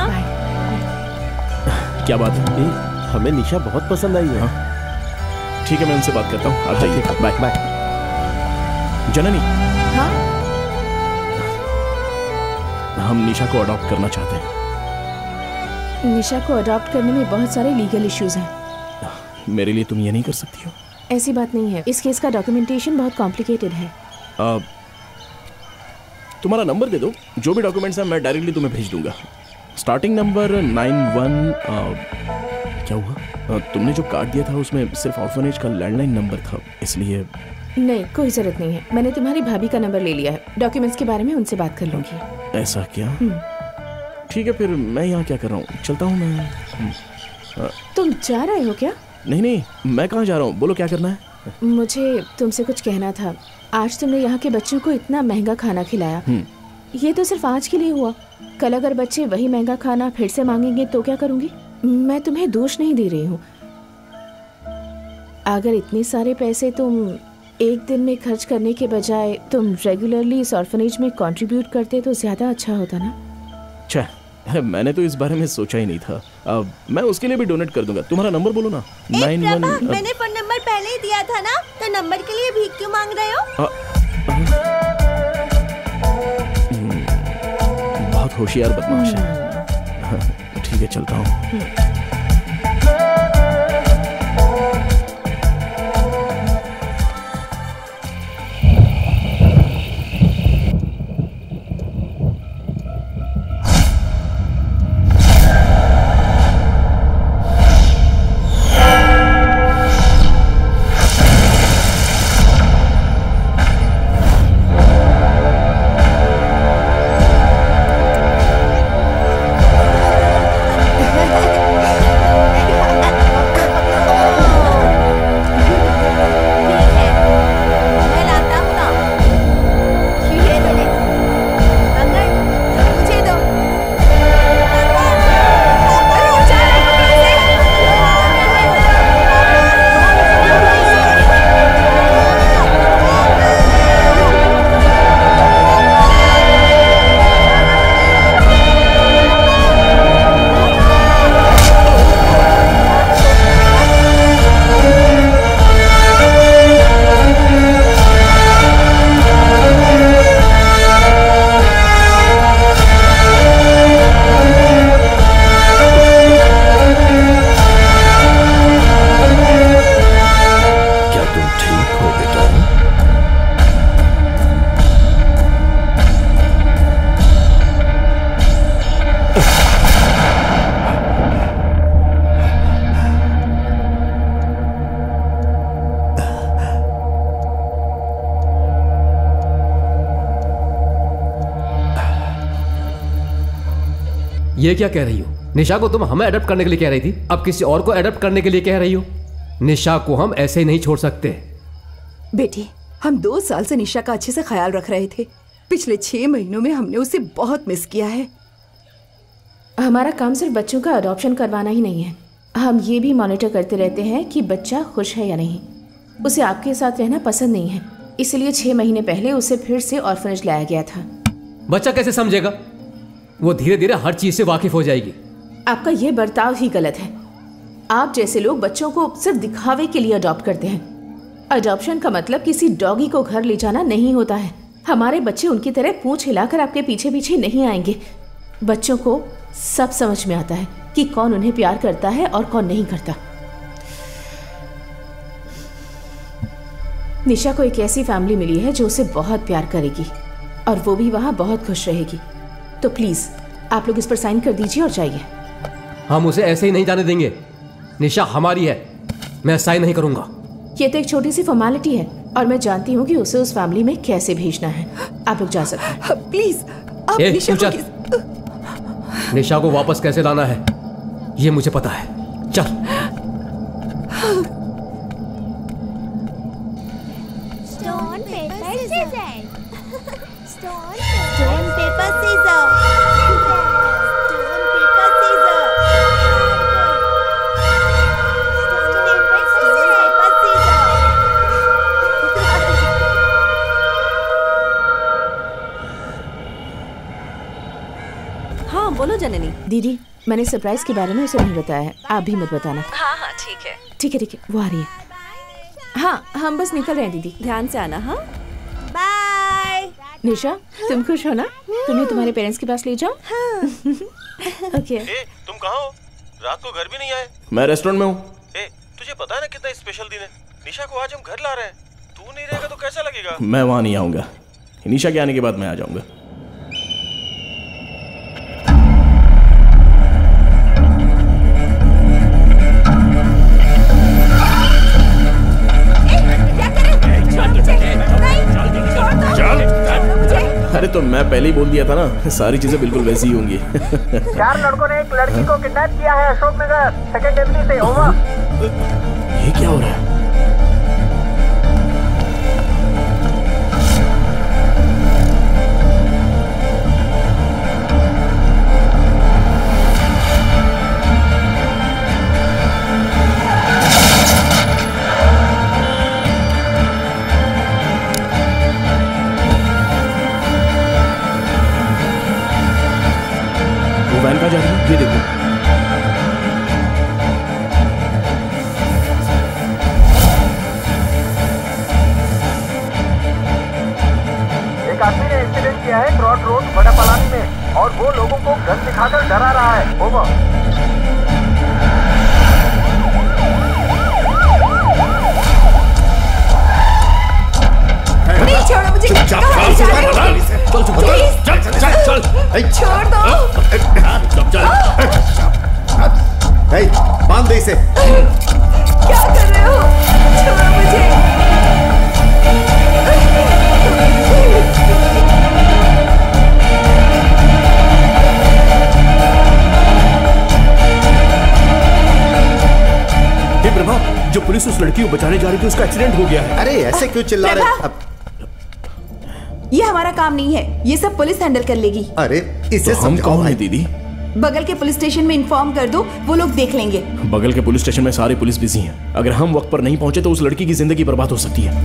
क्या बात है? हमें निशा बहुत पसंद आई है। ठीक है, मैं उनसे बात करता हूँ। आप जाइए। Bye bye. जननी, हाँ? हम निशा को अडॉप्ट करना चाहते हैं। निशा को अडॉप्ट करने में बहुत सारे लीगल इश्यूज हैं। मेरे लिए तुम ये नहीं कर सकती हो? ऐसी बात नहीं है, इस केस का डॉक्यूमेंटेशन बहुत कॉम्प्लिकेटेड है। तुम्हारा नंबर दे दो, जो भी डॉक्यूमेंट्स हैं मैं डायरेक्टली तुम्हें भेज दूंगा। Starting number 91। क्या हुआ? तुमने जो कार्ड दिया था उसमें सिर्फ ऑर्फनेज का लैंडलाइन नंबर था, इसलिए। नहीं, कोई जरूरत नहीं है। मैंने तुम्हारी भाभी का नंबर ले लिया है। डॉक्यूमेंट्स के बारे में उनसे बात कर लूंगी। ऐसा क्या? ठीक है, फिर मैं यहाँ क्या कर रहा हूँ? चलता हूँ मैं। तुम जा रहे हो क्या? नहीं, मैं कहाँ जा रहा हूँ? बोलो क्या करना है? मुझे तुमसे कुछ कहना था। आज तुमने यहाँ के बच्चों को इतना महंगा खाना खिलाया। ये तो सिर्फ आज के लिए हुआ। कल अगर बच्चे वही महंगा खाना फिर से मांगेंगे तो क्या करूँगी? मैं तुम्हें दोष नहीं दे रही हूँ। अगर इतने सारे पैसे तुम एक दिन में खर्च करने के बजाय तुम रेगुलरली इस ऑर्फनेज में कंट्रीब्यूट करते तो ज्यादा अच्छा होता ना। अच्छा, मैंने तो इस बारे में सोचा ही नहीं था। मैं उसके लिए भी डोनेट कर दूंगा। तुम्हारा नंबर बोलो ना। 91। मैंने फोन नंबर पहले ही दिया था ना, तो नंबर के लिए भीख क्यों मांग रहे हो? बहुत होशियार बदमाश है। ठीक है, चलता हूँ। ये क्या कह रही हो? निशा को तुम हमें अडॉप्ट करने के लिए कह रही थी, अब किसी और को अडॉप्ट करने के लिए कह रही हो? निशा को हम ऐसे ही नहीं छोड़ सकते। बेटी, हम 2 साल से निशा का अच्छे से ख्याल रख रहे थे। पिछले 6 महीनों में हमने उसे बहुत मिस किया है। हमारा काम सिर्फ बच्चों का अडॉप्शन करवाना ही नहीं है, हम ये भी मॉनिटर करते रहते हैं कि बच्चा खुश है या नहीं। उसे आपके साथ रहना पसंद नहीं है, इसलिए 6 महीने पहले उसे फिर से ऑर्फनेज लाया गया था। बच्चा कैसे समझेगा? वो धीरे धीरे हर चीज से वाकिफ हो जाएगी। आपका ये बर्ताव ही गलत है। आप जैसे लोग बच्चों को सिर्फ दिखावे के लिए अडॉप्ट करते हैं। अडॉप्शन का मतलब किसी डॉगी को घर ले जाना नहीं होता है। हमारे बच्चे उनकी तरह पूंछ हिलाकर आपके पीछे पीछे नहीं आएंगे। बच्चों को सब समझ में आता है कि कौन उन्हें प्यार करता है और कौन नहीं करता। निशा को एक ऐसी फैमिली मिली है जो उसे बहुत प्यार करेगी और वो भी वहाँ बहुत खुश रहेगी। तो प्लीज आप लोग इस पर साइन कर दीजिए और जाइए। हम उसे ऐसे ही नहीं जाने देंगे। निशा हमारी है, मैं साइन नहीं करूंगा। ये तो एक छोटी सी फॉर्मेलिटी है और मैं जानती हूँ कि उसे उस फैमिली में कैसे भेजना है। आप लोग जा सकते हैं। प्लीज आप निशा को वापस कैसे लाना है ये मुझे पता है। चल। Stone paper scissor, stone paper scissor, stone paper scissor, हाँ बोलो जननी। दीदी, मैंने सरप्राइज के बारे में उसे नहीं बताया है, आप भी मत बताना। हाँ हाँ ठीक है। ठीक है ठीक है, वो आ रही है। हाँ हम बस निकल रहे हैं दीदी, ध्यान से आना। हाँ बाय। निशा तुम खुश हो ना? तुम्हें तुम्हारे पेरेंट्स के पास ले जाओ। ओके। तुम कहाँ हो? रात को घर भी नहीं आए। मैं रेस्टोरेंट में हूँ। तुझे पता है ना कितना स्पेशल दिन है? निशा को आज हम घर ला रहे हैं। तू नहीं रहेगा तो कैसा लगेगा? मैं वहाँ नहीं आऊंगा। निशा के आने के बाद मैं आ जाऊंगा। अरे तो मैं पहले ही बोल दिया था ना, सारी चीजें बिल्कुल वैसी ही होंगी। 4 लड़कों ने एक लड़की को किडनैप किया है Ashok Nagar second avenue over. ओवर। ये क्या हो रहा है? वैन कहाँ जा रही है? ये देखो। एक आदमी ने एक्सीडेंट किया है क्रॉस रोड बड़ा पलानी में और वो लोगों को गन दिखाकर डरा रहा है। ओवर। नहीं छोड़ो मुझे। चल छोड़ दो। बांध दे इसे। क्या कर रहे हो? छोड़ो मुझे। हे प्रभा, जो पुलिस उस लड़की को बचाने जा रही थी उसका एक्सीडेंट हो गया है। अरे ऐसे क्यों चिल्ला रहे? ये हमारा काम नहीं है, ये सब पुलिस हैंडल कर लेगी। अरे इसे तो हम कौन है दीदी? बगल के पुलिस स्टेशन में इन्फॉर्म कर दो, वो लोग देख लेंगे। बगल के पुलिस स्टेशन में सारे पुलिस बिजी हैं। अगर हम वक्त पर नहीं पहुंचे तो उस लड़की की जिंदगी बर्बाद हो सकती है।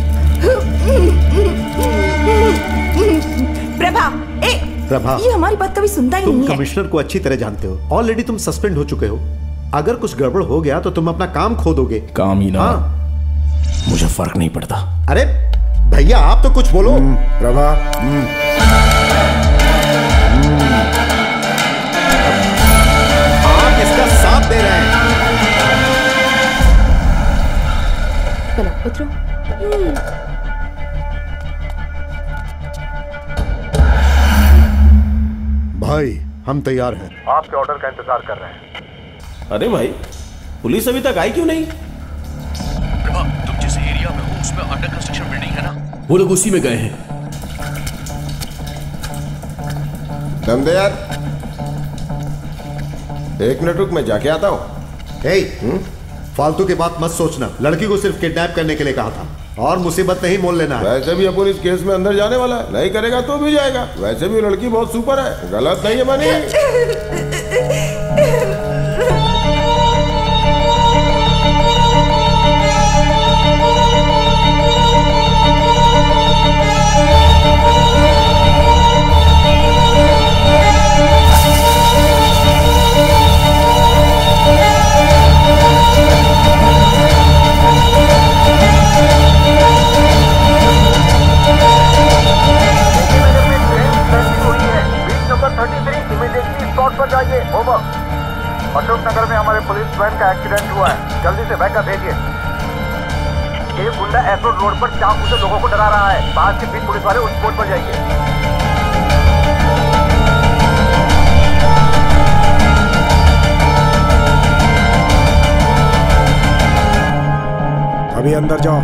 प्रभा, ये हमारी बात कभी सुनता ही तुम नहीं है। कमिश्नर को अच्छी तरह जानते हो। ऑलरेडी तुम सस्पेंड हो चुके हो। अगर कुछ गड़बड़ हो गया तो तुम अपना काम खो दोगे। काम ही ना, मुझे फर्क नहीं पड़ता। अरे भैया आप तो कुछ बोलो। प्रभा, आप इसका साथ दे रहे हैं। चलो उतरो। भाई हम तैयार हैं। आपके ऑर्डर का इंतजार कर रहे हैं। अरे भाई, पुलिस अभी तक आई क्यों नहीं? प्रभा, तुम जिस एरिया में हो उसमें अंडर कंस्ट्रक्शन बिल्डिंग है ना, वो लोग उसी में गए हैं। दम दे यार, 1 मिनट रुक, मैं जाके आता हूँ। फालतू की बात मत सोचना। लड़की को सिर्फ किडनैप करने के लिए कहा था और मुसीबत नहीं मोल लेना है। वैसे भी अपन इस केस में अंदर जाने वाला है, नहीं करेगा तो भी जाएगा। वैसे भी लड़की बहुत सुपर है, गलत नहीं है बनी। जाइए। ओवर। अशोक नगर में हमारे पुलिस वैन का एक्सीडेंट हुआ है, जल्दी से बैकअप भेजिए। एक गुंडा एयरपोर्ट रोड पर चाकू से लोगों को डरा रहा है। बाहर के 20 पुलिस वाले उस स्पॉट पर जाइए। अभी अंदर जाओ।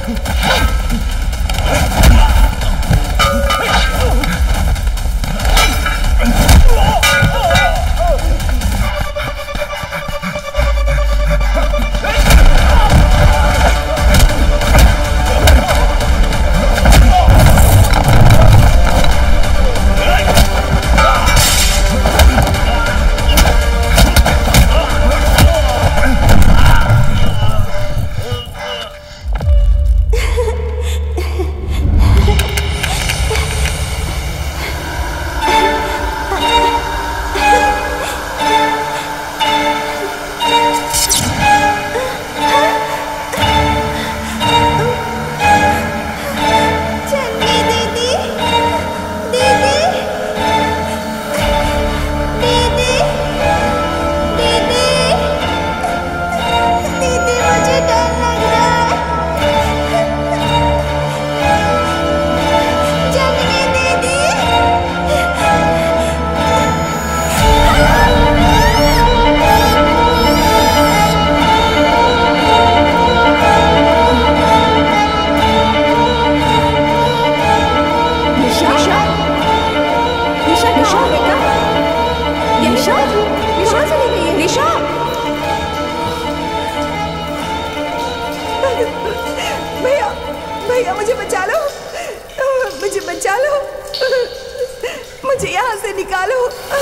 भैया मुझे बचा लो, मुझे बचा लो, मुझे यहाँ से निकालो।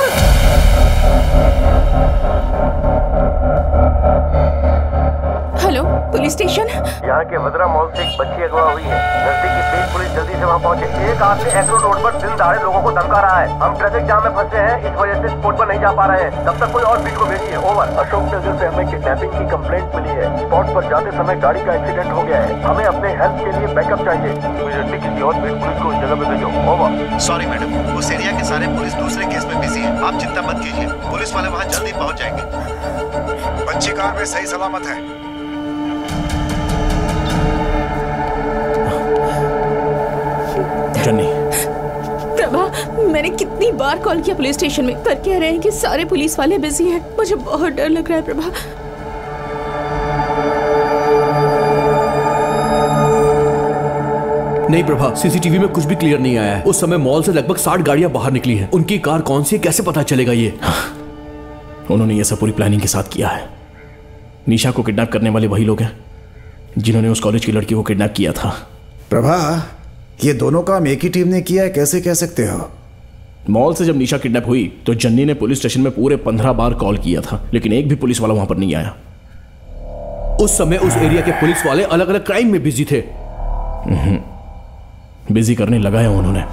Hello, police station. यहाँ के वद्रा मॉल से एक बच्ची अगवा हुई है। नजदीकी स्टेट पुलिस जल्दी से वहाँ पहुँचे। एक आदमी एग्रो रोड पर दिन दहाड़े लोगों को धमका रहा है। हम ट्रैफिक जाम में फंसे हैं, इस वजह से स्पॉट पर नहीं जा पा रहे हैं। तब तक कोई और बीट को भेजिए। ओवर। अशोक नगर से हमें किडनैपिंग की कंप्लेंट मिली है। स्पॉट पर जाते समय गाड़ी का एक्सीडेंट हो गया है। हमें अपने हेल्प के लिए बैकअप चाहिए। इमीडिएटली किसी और बीट पुलिस को इस जगह पे भेजो। ओवर। सॉरी मैडम, उस एरिया के सारे पुलिस दूसरे केस में बिजी है। आप चिंता मत कीजिए, पुलिस वाले वहाँ जल्दी पहुँच जाएंगे। बच्ची कार में सही सलामत है। जन्नी, प्रभा, मैंने कितनी बार कॉल किया पुलिस स्टेशन में, पर कह रहे हैं कि सारे पुलिस वाले बिजी हैं। मुझे बहुत डर लग रहा है प्रभा। नहीं प्रभा, सीसीटीवी में कुछ भी क्लियर नहीं आया है। उस समय मॉल से लगभग 60 गाड़ियां बाहर निकली हैं। उनकी कार कौन सी है, कैसे पता चलेगा ये? उन्होंने ये सब पूरी प्लानिंग के साथ किया है। निशा को किडनैप करने वाले वही लोग हैं जिन्होंने उस कॉलेज की लड़की को किडनैप किया था। प्रभा, ये दोनों काम एक ही टीम ने किया है, कैसे कह सकते हो? मॉल से जब निशा किडनैप हुई तो जन्नी ने पुलिस स्टेशन में पूरे 15 बार कॉल किया था, लेकिन एक भी पुलिस वाला वहां पर नहीं आया। उस समय उस एरिया के पुलिस वाले अलग अलग क्राइम में बिजी थे। बिजी करने लगाया उन्होंने।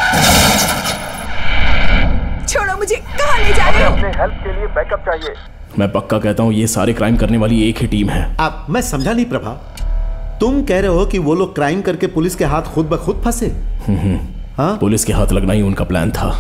छोड़ो मुझे, कहाँ ले जा रहे हो? अपने हेल्प के लिए बैकअप चाहिए। मैं पक्का कहता हूँ ये सारे क्राइम करने वाली एक ही टीम है। आप, मैं समझा नहीं प्रभा, तुम कह रहे हो कि वो लोग क्राइम करके पुलिस के हाथ खुद ब खुद फंसे? हाँ? पुलिस के हाथ लगना ही उनका प्लान था।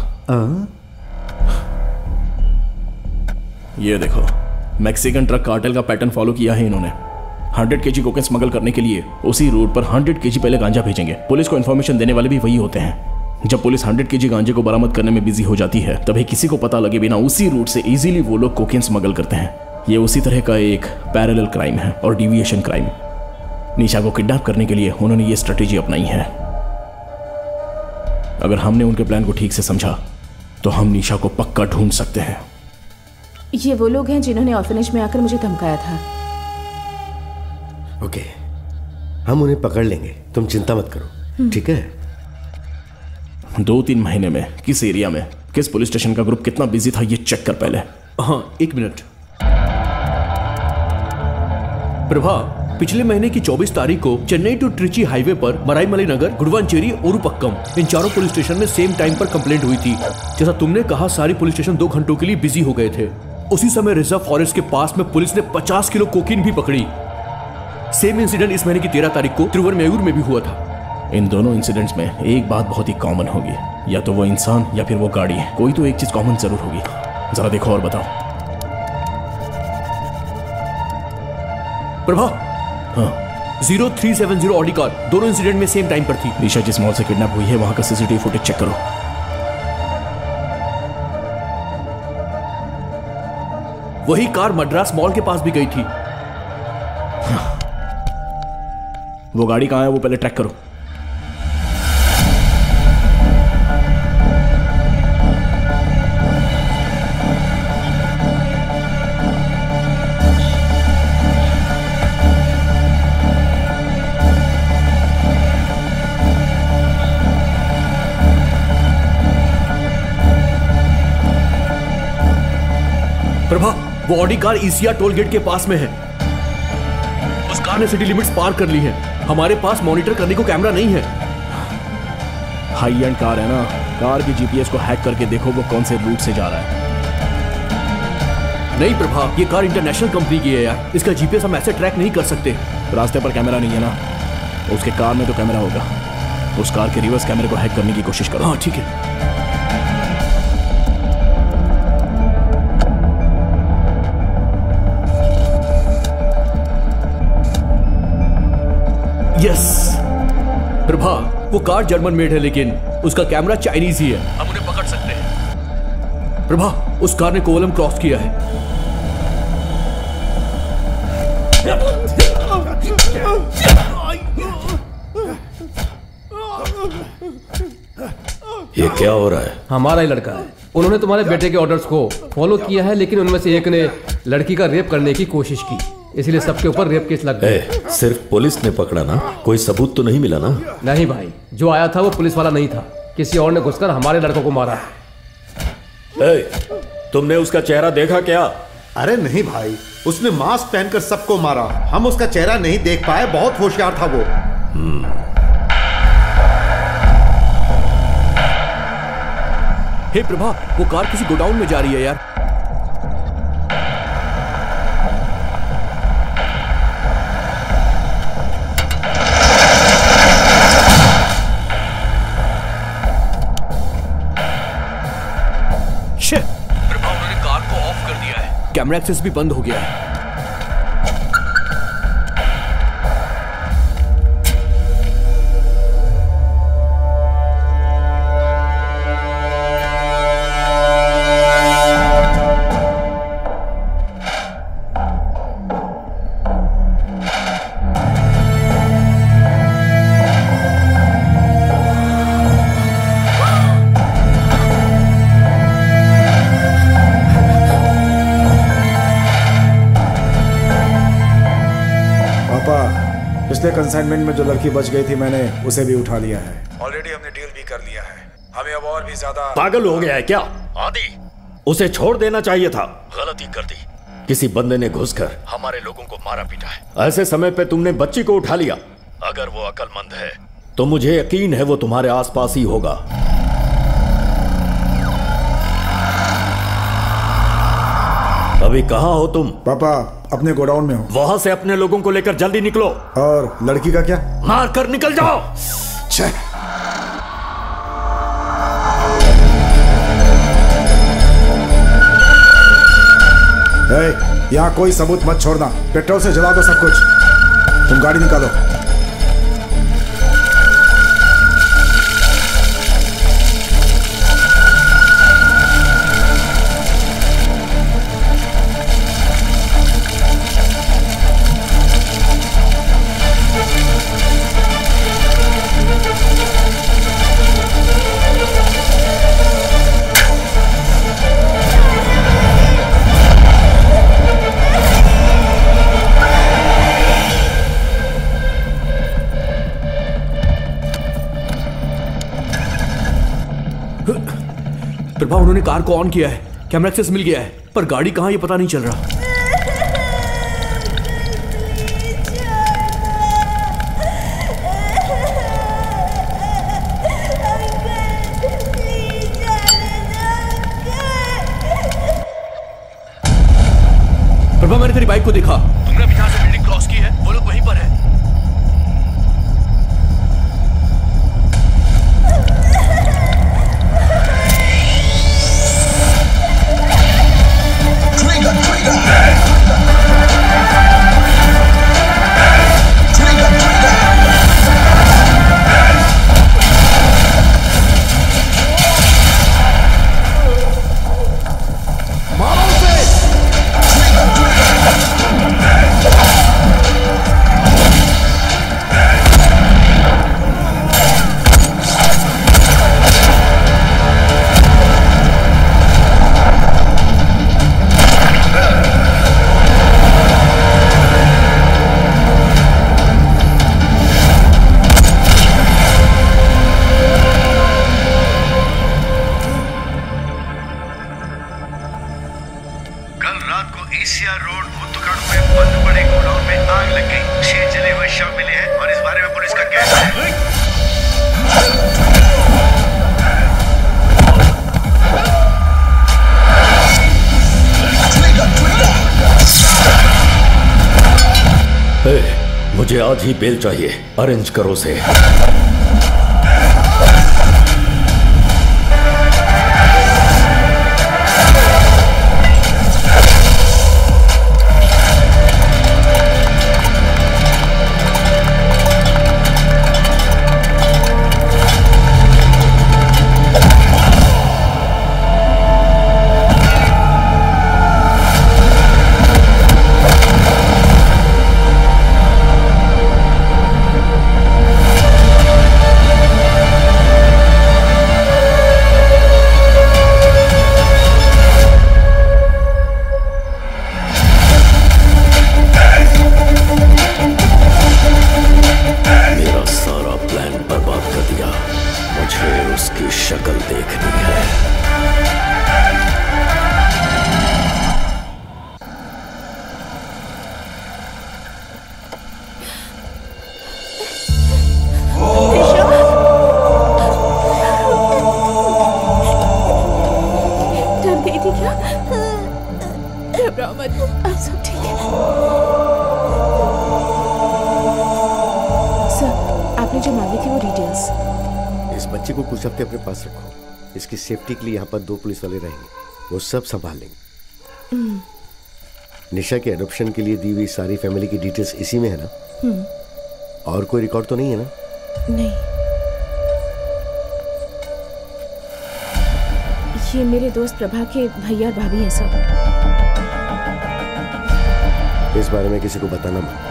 ये देखो, मैक्सिकन ट्रक कार्टेल का पैटर्न फॉलो किया है इन्होंने। 100 केजी कोकेन स्मगल करने के लिए उसी रूट पर 100 केजी पहले गांजा भेजेंगे। पुलिस को इन्फॉर्मेशन देने वाले भी वही होते हैं। जब पुलिस 100 केजी गांजे को बरामद करने में बिजी हो जाती है, तभी किसी को पता लगे बिना उसी रूट से इजीली वो लोग कोकेन स्मगल करते हैं। ये उसी तरह का एक पैरेलल क्राइम है और डिविएशन क्राइम। निशा को किडनैप करने के लिए उन्होंने ये स्ट्रेटेजी अपनाई है। अगर हमने उनके प्लान को ठीक से समझा तो हम निशा को पक्का ढूंढ सकते हैं। ये वो लोग हैं जिन्होंने ऑर्फनेज में आकर मुझे धमकाया था। ओके, हम उन्हें पकड़ लेंगे, तुम चिंता मत करो, ठीक है? 2-3 महीने में किस एरिया में किस पुलिस स्टेशन का ग्रुप कितना बिजी था ये चेक कर पहले। हाँ, 1 मिनट। प्रभा, पिछले महीने की 24 तारीख को चेन्नई टू ट्रिची हाईवे पर मराईमलाई नगर, गुडवांचेरी, ओरुपक्कम, इन चारों पुलिस स्टेशन में सेम टाइम पर कंप्लेंट हुई थी। जैसा तुमने कहा, सारी पुलिस स्टेशन 2 घंटों के लिए बिजी हो गए थे। उसी समय रिजर्व फॉरेस्ट के पास में पुलिस ने 50 किलो कोकीन भी पकड़ी। सेम इंसिडेंट इस महीने की 13 तारीख को तिरुवनमयूर में भी हुआ था। इन दोनों इंसिडेंट्स में एक बात बहुत ही कॉमन होगी, या तो वो इंसान या फिर वो गाड़ी। कोई तो एक चीज कॉमन जरूर होगी। जरा देखो और बताओ। प्रभा, हाँ, 0370 ऑडी कार दोनों इंसिडेंट में सेम टाइम पर थी। निशा जिस मॉल से किडनैप हुई है वहां का सीसीटीवी फुटेज चेक करो। वही कार मद्रास मॉल के पास भी गई थी। वो गाड़ी कहाँ है वो पहले ट्रैक करो। प्रभा, वो Audi car ECR toll gate के पास में है। उस कार ने सिटी लिमिट्स पार कर ली है। हमारे पास मॉनिटर करने को कैमरा नहीं है। हाई एंड कार है ना, कार की जीपीएस को हैक करके देखो वो कौन से रूट से जा रहा है। नहीं प्रभा, ये कार इंटरनेशनल कंपनी की है यार, इसका जीपीएस हम ऐसे ट्रैक नहीं कर सकते। रास्ते पर कैमरा नहीं है ना, उसके कार में तो कैमरा होगा। उस कार के रिवर्स कैमरे को हैक करने की कोशिश करो। हाँ ठीक है। यस प्रभा, वो कार जर्मन मेड है लेकिन उसका कैमरा चाइनीज ही है। हम उन्हें पकड़ सकते हैं। प्रभा, उस कार ने कोवलम क्रॉस किया है। ये क्या हो रहा है? हमारा ही लड़का है। उन्होंने तुम्हारे बेटे के ऑर्डर्स को फॉलो किया है, लेकिन उनमें से एक ने लड़की का रेप करने की कोशिश की, इसलिए सबके ऊपर रेप केस लग गया। सिर्फ पुलिस ने पकड़ा ना, कोई सबूत तो नहीं मिला ना? नहीं भाई, जो आया था वो पुलिस वाला नहीं था, किसी और ने घुसकर हमारे लड़कों को मारा है। तुमने उसका चेहरा देखा क्या? अरे नहीं भाई, उसने मास्क पहनकर सबको मारा। हम उसका चेहरा नहीं देख पाए, बहुत होशियार था वो। हे प्रभा, वो कार किसी गोडाउन में जा रही है यार। प्रभा, उन्होंने कार को ऑफ कर दिया है। कैमरा एक्सेस भी बंद हो गया है। पिछले कंसाइनमेंट में जो लड़की बच गई थी, मैंने उसे भी उठा लिया है। ऑलरेडी हमने डील भी कर लिया है। हमें अब और भी ज्यादा। पागल हो गया है क्या आदि? उसे छोड़ देना चाहिए था। गलती कर दी। किसी बंदे ने घुसकर हमारे लोगों को मारा पीटा है। ऐसे समय पे तुमने बच्ची को उठा लिया। अगर वो अक्लमंद है तो मुझे यकीन है वो तुम्हारे आसपास ही होगा। अभी कहाँ हो तुम? पापा, अपने गोडाउन में हो। वहां से अपने लोगों को लेकर जल्दी निकलो। और लड़की का क्या? मार कर निकल जाओ। यहाँ कोई सबूत मत छोड़ना। पेट्रोल से जला दो सब कुछ। तुम गाड़ी निकालो। प्रभा, उन्होंने कार को ऑन किया है, कैमरा एक्सेस मिल गया है, पर गाड़ी कहाँ ये पता नहीं चल रहा। प्रभा, मैंने तेरी बाइक को देखा। तुमने अभी जहाँ से बिल्डिंग क्रॉस की है वो लोग वहीं पर है। मारो उसे! मुझे आज ही बेल चाहिए, अरेंज करो उसे। इसकी सेफ्टी के लिए यहाँ पर 2 पुलिस वाले रहेंगे, वो सब संभाल लेंगे। निशा के एडॉप्शन के लिए दी हुई सारी फैमिली की डिटेल्स इसी में है ना? और कोई रिकॉर्ड तो नहीं है ना? नहीं। ये मेरे दोस्त प्रभा के भैया और भाभी हैं सब। इस बारे में किसी को बताना मत।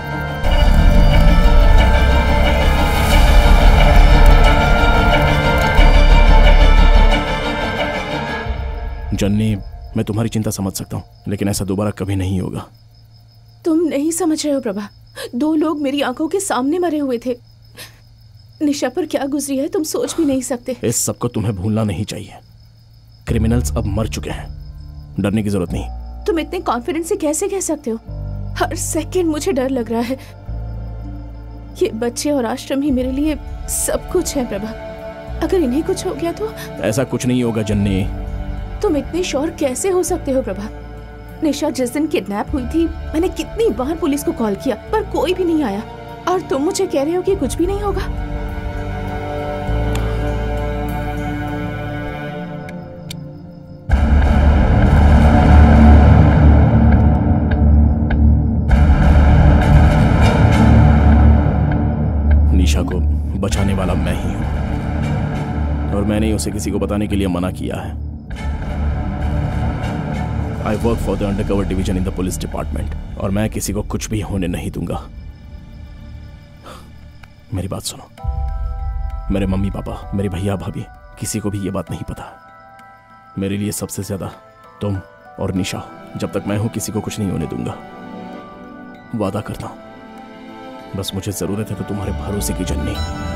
जन्नी, मैं तुम्हारी चिंता समझ सकता हूँ, लेकिन ऐसा दोबारा कभी नहीं होगा। तुम नहीं समझ रहे हो प्रभा, 2 लोग मेरी आंखों के सामने मरे हुए थे। निशा पर क्या गुजरी है तुम सोच भी नहीं सकते। इस सब को तुम्हें भूलना नहीं चाहिए। क्रिमिनल्स अब मर चुके हैं, डरने की जरूरत नहीं। तुम इतने कॉन्फिडेंस से कैसे कह सकते हो? हर सेकंड मुझे डर लग रहा है। ये बच्चे और आश्रम ही मेरे लिए सब कुछ है प्रभा। अगर इन्हें कुछ हो गया तो? ऐसा कुछ नहीं होगा जन्नी। तुम इतने श्योर कैसे हो सकते हो प्रभा? निशा जिस दिन किडनैप हुई थी, मैंने कितनी बार पुलिस को कॉल किया पर कोई भी नहीं आया, और तुम मुझे कह रहे हो कि कुछ भी नहीं होगा? निशा को बचाने वाला मैं ही हूं, और मैंने उसे किसी को बताने के लिए मना किया है। I work for the undercover division in the police department, और मैं किसी को कुछ भी होने नहीं दूंगा। मेरी बात सुनो, मेरे मम्मी पापा, मेरे भैया भाभी, किसी को भी ये बात नहीं पता। मेरे लिए सबसे ज्यादा तुम और निशा। जब तक मैं हूं किसी को कुछ नहीं होने दूंगा, वादा करता हूं। बस मुझे जरूरत है तो तुम्हारे भरोसे की जन्नी।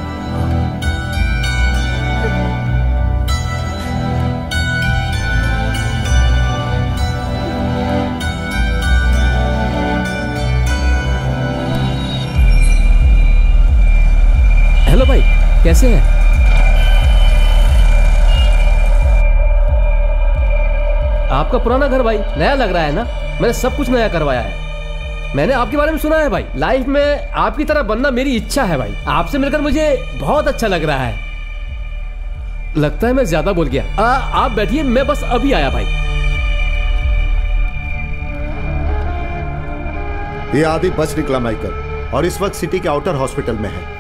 हेलो भाई, कैसे हैं? आपका पुराना घर भाई नया लग रहा है ना? मैंने सब कुछ नया करवाया है। मैंने आपके बारे में सुना है भाई। लाइफ में आपकी तरह बनना मेरी इच्छा है भाई। आपसे मिलकर मुझे बहुत अच्छा लग रहा है। लगता है मैं ज्यादा बोल गया। आप बैठिए, मैं बस अभी आया भाई। ये आदि बच निकला माइकल, और इस वक्त सिटी के आउटर हॉस्पिटल में है।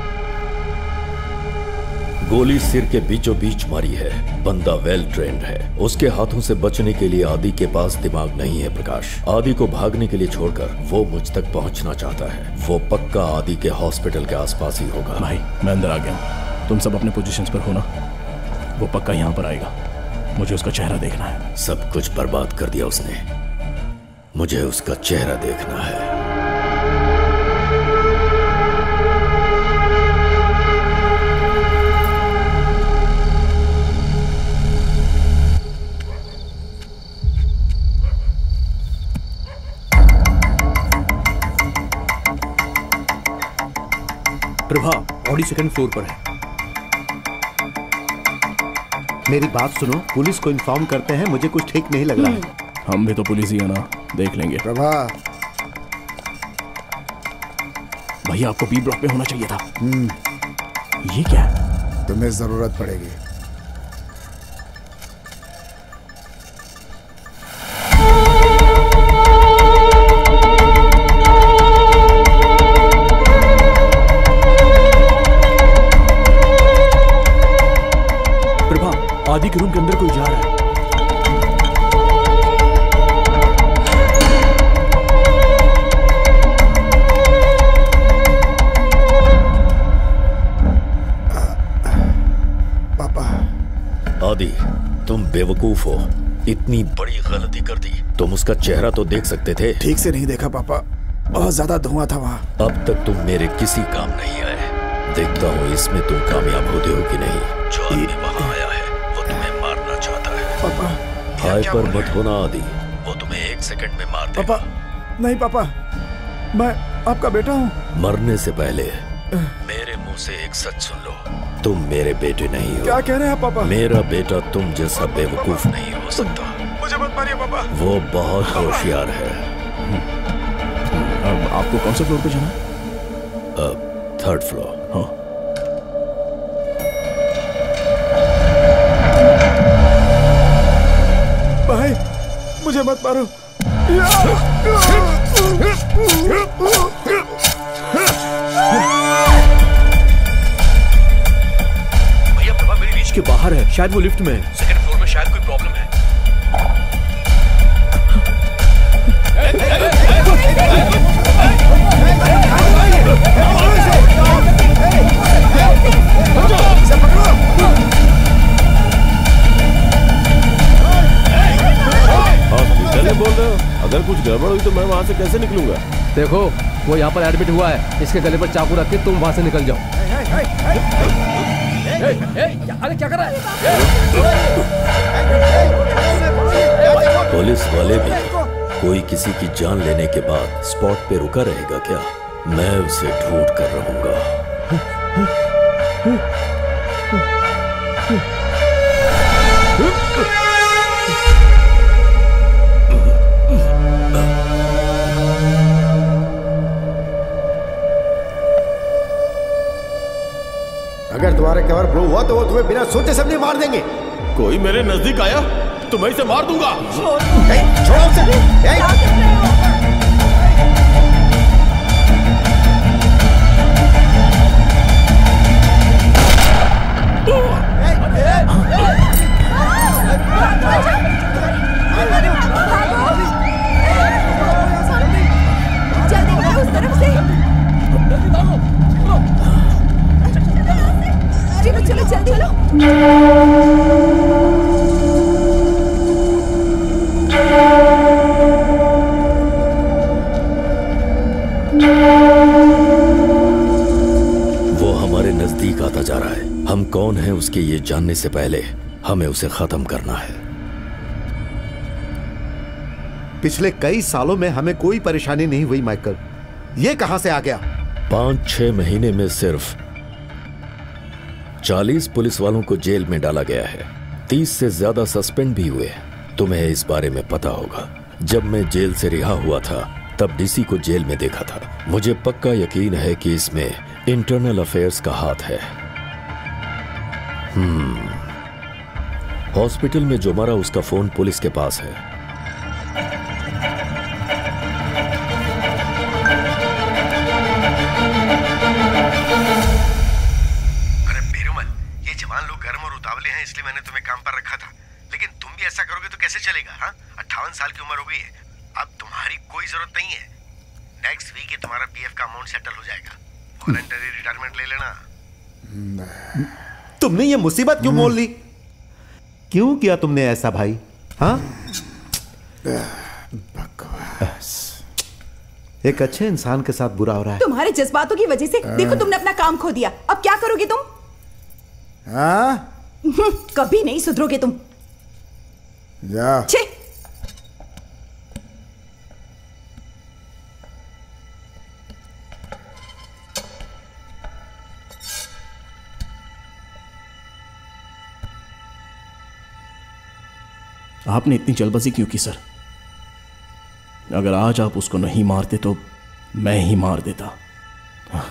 गोली सिर के बीचों बीच मारी है। बंदा वेल ट्रेंड है। उसके हाथों से बचने के लिए आदि के पास दिमाग नहीं है प्रकाश। आदि को भागने के लिए छोड़कर वो मुझ तक पहुंचना चाहता है। वो पक्का आदि के हॉस्पिटल के आसपास ही होगा। भाई मैं अंदर आ गया हूं, तुम सब अपने पोजीशंस पर हो ना? वो पक्का यहां पर आएगा, मुझे उसका चेहरा देखना है। सब कुछ बर्बाद कर दिया उसने, मुझे उसका चेहरा देखना है। प्रभा ऑडी 2nd फ्लोर पर है। मेरी बात सुनो, पुलिस को इन्फॉर्म करते हैं, मुझे कुछ ठीक नहीं लग रहा है। हम भी तो पुलिस ही है ना, देख लेंगे। प्रभा, भैया आपको बी ब्लॉक में होना चाहिए था। ये क्या है? तुम्हें जरूरत पड़ेगी। प्रभा, आदि के रूम के अंदर कोई जा रहा है। आदि, तुम बेवकूफ हो। इतनी बड़ी गलती कर दी। तुम उसका चेहरा तो देख सकते थे। ठीक से नहीं देखा पापा, बहुत ज्यादा धुआं था वहाँ। अब तक तुम मेरे किसी काम नहीं आए। देखता हूँ इसमें तुम कामयाब होते हो कि नहीं। जो आदमी वहाँ आया है वो तुम्हें मारना चाहता है। पापा, हाइपर मत होना आदि, वो तुम्हें 1 सेकंड में मार देगा। पापा, नहीं पापा, मैं आपका बेटा हूँ। मरने से पहले मेरे मुंह से एक सच सुन लो। तुम मेरे बेटे नहीं हो। क्या कह रहे हैं आप पापा? मेरा बेटा तुम जैसा बेवकूफ नहीं हो सकता। मुझे मत मारिए पापा। वो बहुत होशियार है। अब आपको कौन सा फ्लोर पे जाना है? 3rd floor. हाँ। भाई, मुझे मत मारो। भैया प्रभा मेरी रीच के बाहर है, शायद वो लिफ्ट में है। 2nd फ्लोर में शायद कोई प्रॉब्लम है। हॉस्पिटल बोल रहे हो? अगर कुछ गड़बड़ हुई तो मैं वहाँ से कैसे निकलूंगा? देखो, वो यहाँ पर एडमिट हुआ है। इसके गले पर चाकू रख के तुम वहाँ से निकल जाओ। अरे क्या कर रहा है? पुलिस वाले भी कोई किसी की जान लेने के बाद स्पॉट पे रुका रहेगा क्या? मैं उसे ढूंढ कर रहूंगा। अगर तुम्हारा कवर ब्लो हुआ तो वो तुम्हें बिना सोचे समझे मार देंगे। कोई मेरे नजदीक आया तो मैं इसे मार दूंगा। छोड़ो उसे। जल्दी उस तरफ से। चलो जल्दी चलो। वो हमारे नजदीक आता जा रहा है। हम कौन हैं उसके ये जानने से पहले हमें उसे खत्म करना है। पिछले कई सालों में हमें कोई परेशानी नहीं हुई माइकल, ये कहां से आ गया? 5-6 महीने में सिर्फ 40 पुलिस वालों को जेल में डाला गया है। 30 से ज्यादा सस्पेंड भी हुए। तुम्हें इस बारे में पता होगा। जब मैं जेल से रिहा हुआ था तब डीसी को जेल में देखा था। मुझे पक्का यकीन है कि इसमें इंटरनल अफेयर्स का हाथ है। हॉस्पिटल में जो मरा उसका फोन पुलिस के पास है। इसलिए मैंने तुम्हें काम पर रखा था, लेकिन तुम भी ऐसा करोगे तो कैसे चलेगा? हाँ, 58 साल की उम्र हो गई है, अब तुम्हारी कोई जरूरत नहीं है। नेक्स्ट वीक ही तुम्हारा पीएफ का अमाउंट सेटल हो जाएगा। वॉलंटरी रिटायरमेंट ले लेना। तुमने ये मुसीबत क्यों मोल ली? क्यों किया तुमने ऐसा भाई? हाँ, बकवास। एक अच्छे इंसान के साथ बुरा हो रहा है। तुम्हारे जज्बातों की वजह से देखो तुमने अपना काम खो दिया। अब क्या करोगे तुम? हाँ? कभी नहीं सुधरोगे तुम। जा। छे। आपने इतनी जल्दबाजी क्यों की सर? अगर आज आप उसको नहीं मारते तो मैं ही मार देता।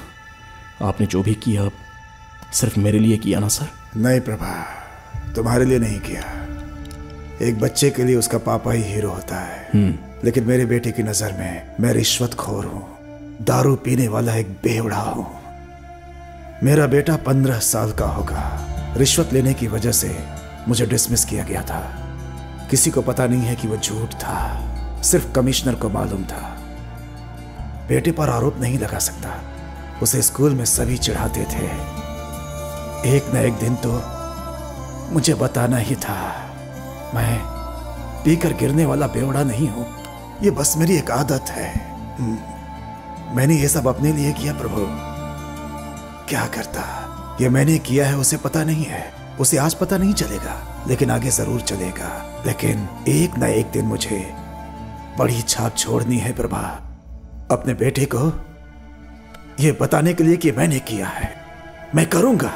आपने जो भी किया सिर्फ मेरे लिए किया ना सर? नहीं प्रभा, तुम्हारे लिए नहीं किया। एक बच्चे के लिए उसका पापा ही हीरो होता है, लेकिन मेरे बेटे की नजर में मैं रिश्वतखोर हूं, दारू पीने वाला एक बेवड़ा हूं। मेरा बेटा 15 साल का होगा। रिश्वत लेने की वजह से मुझे डिसमिस किया गया था। किसी को पता नहीं है कि वो झूठ था, सिर्फ कमिश्नर को मालूम था। बेटे पर आरोप नहीं लगा सकता, उसे स्कूल में सभी चिढ़ाते थे। एक न एक दिन तो मुझे बताना ही था। मैं पीकर गिरने वाला बेवड़ा नहीं हूं, ये बस मेरी एक आदत है। मैंने ये सब अपने लिए किया प्रभु। क्या करता, ये मैंने किया है उसे पता नहीं है। उसे आज पता नहीं चलेगा, लेकिन आगे जरूर चलेगा। लेकिन एक न एक दिन मुझे बड़ी छाप छोड़नी है प्रभा, अपने बेटे को ये बताने के लिए कि मैंने किया है। मैं करूंगा।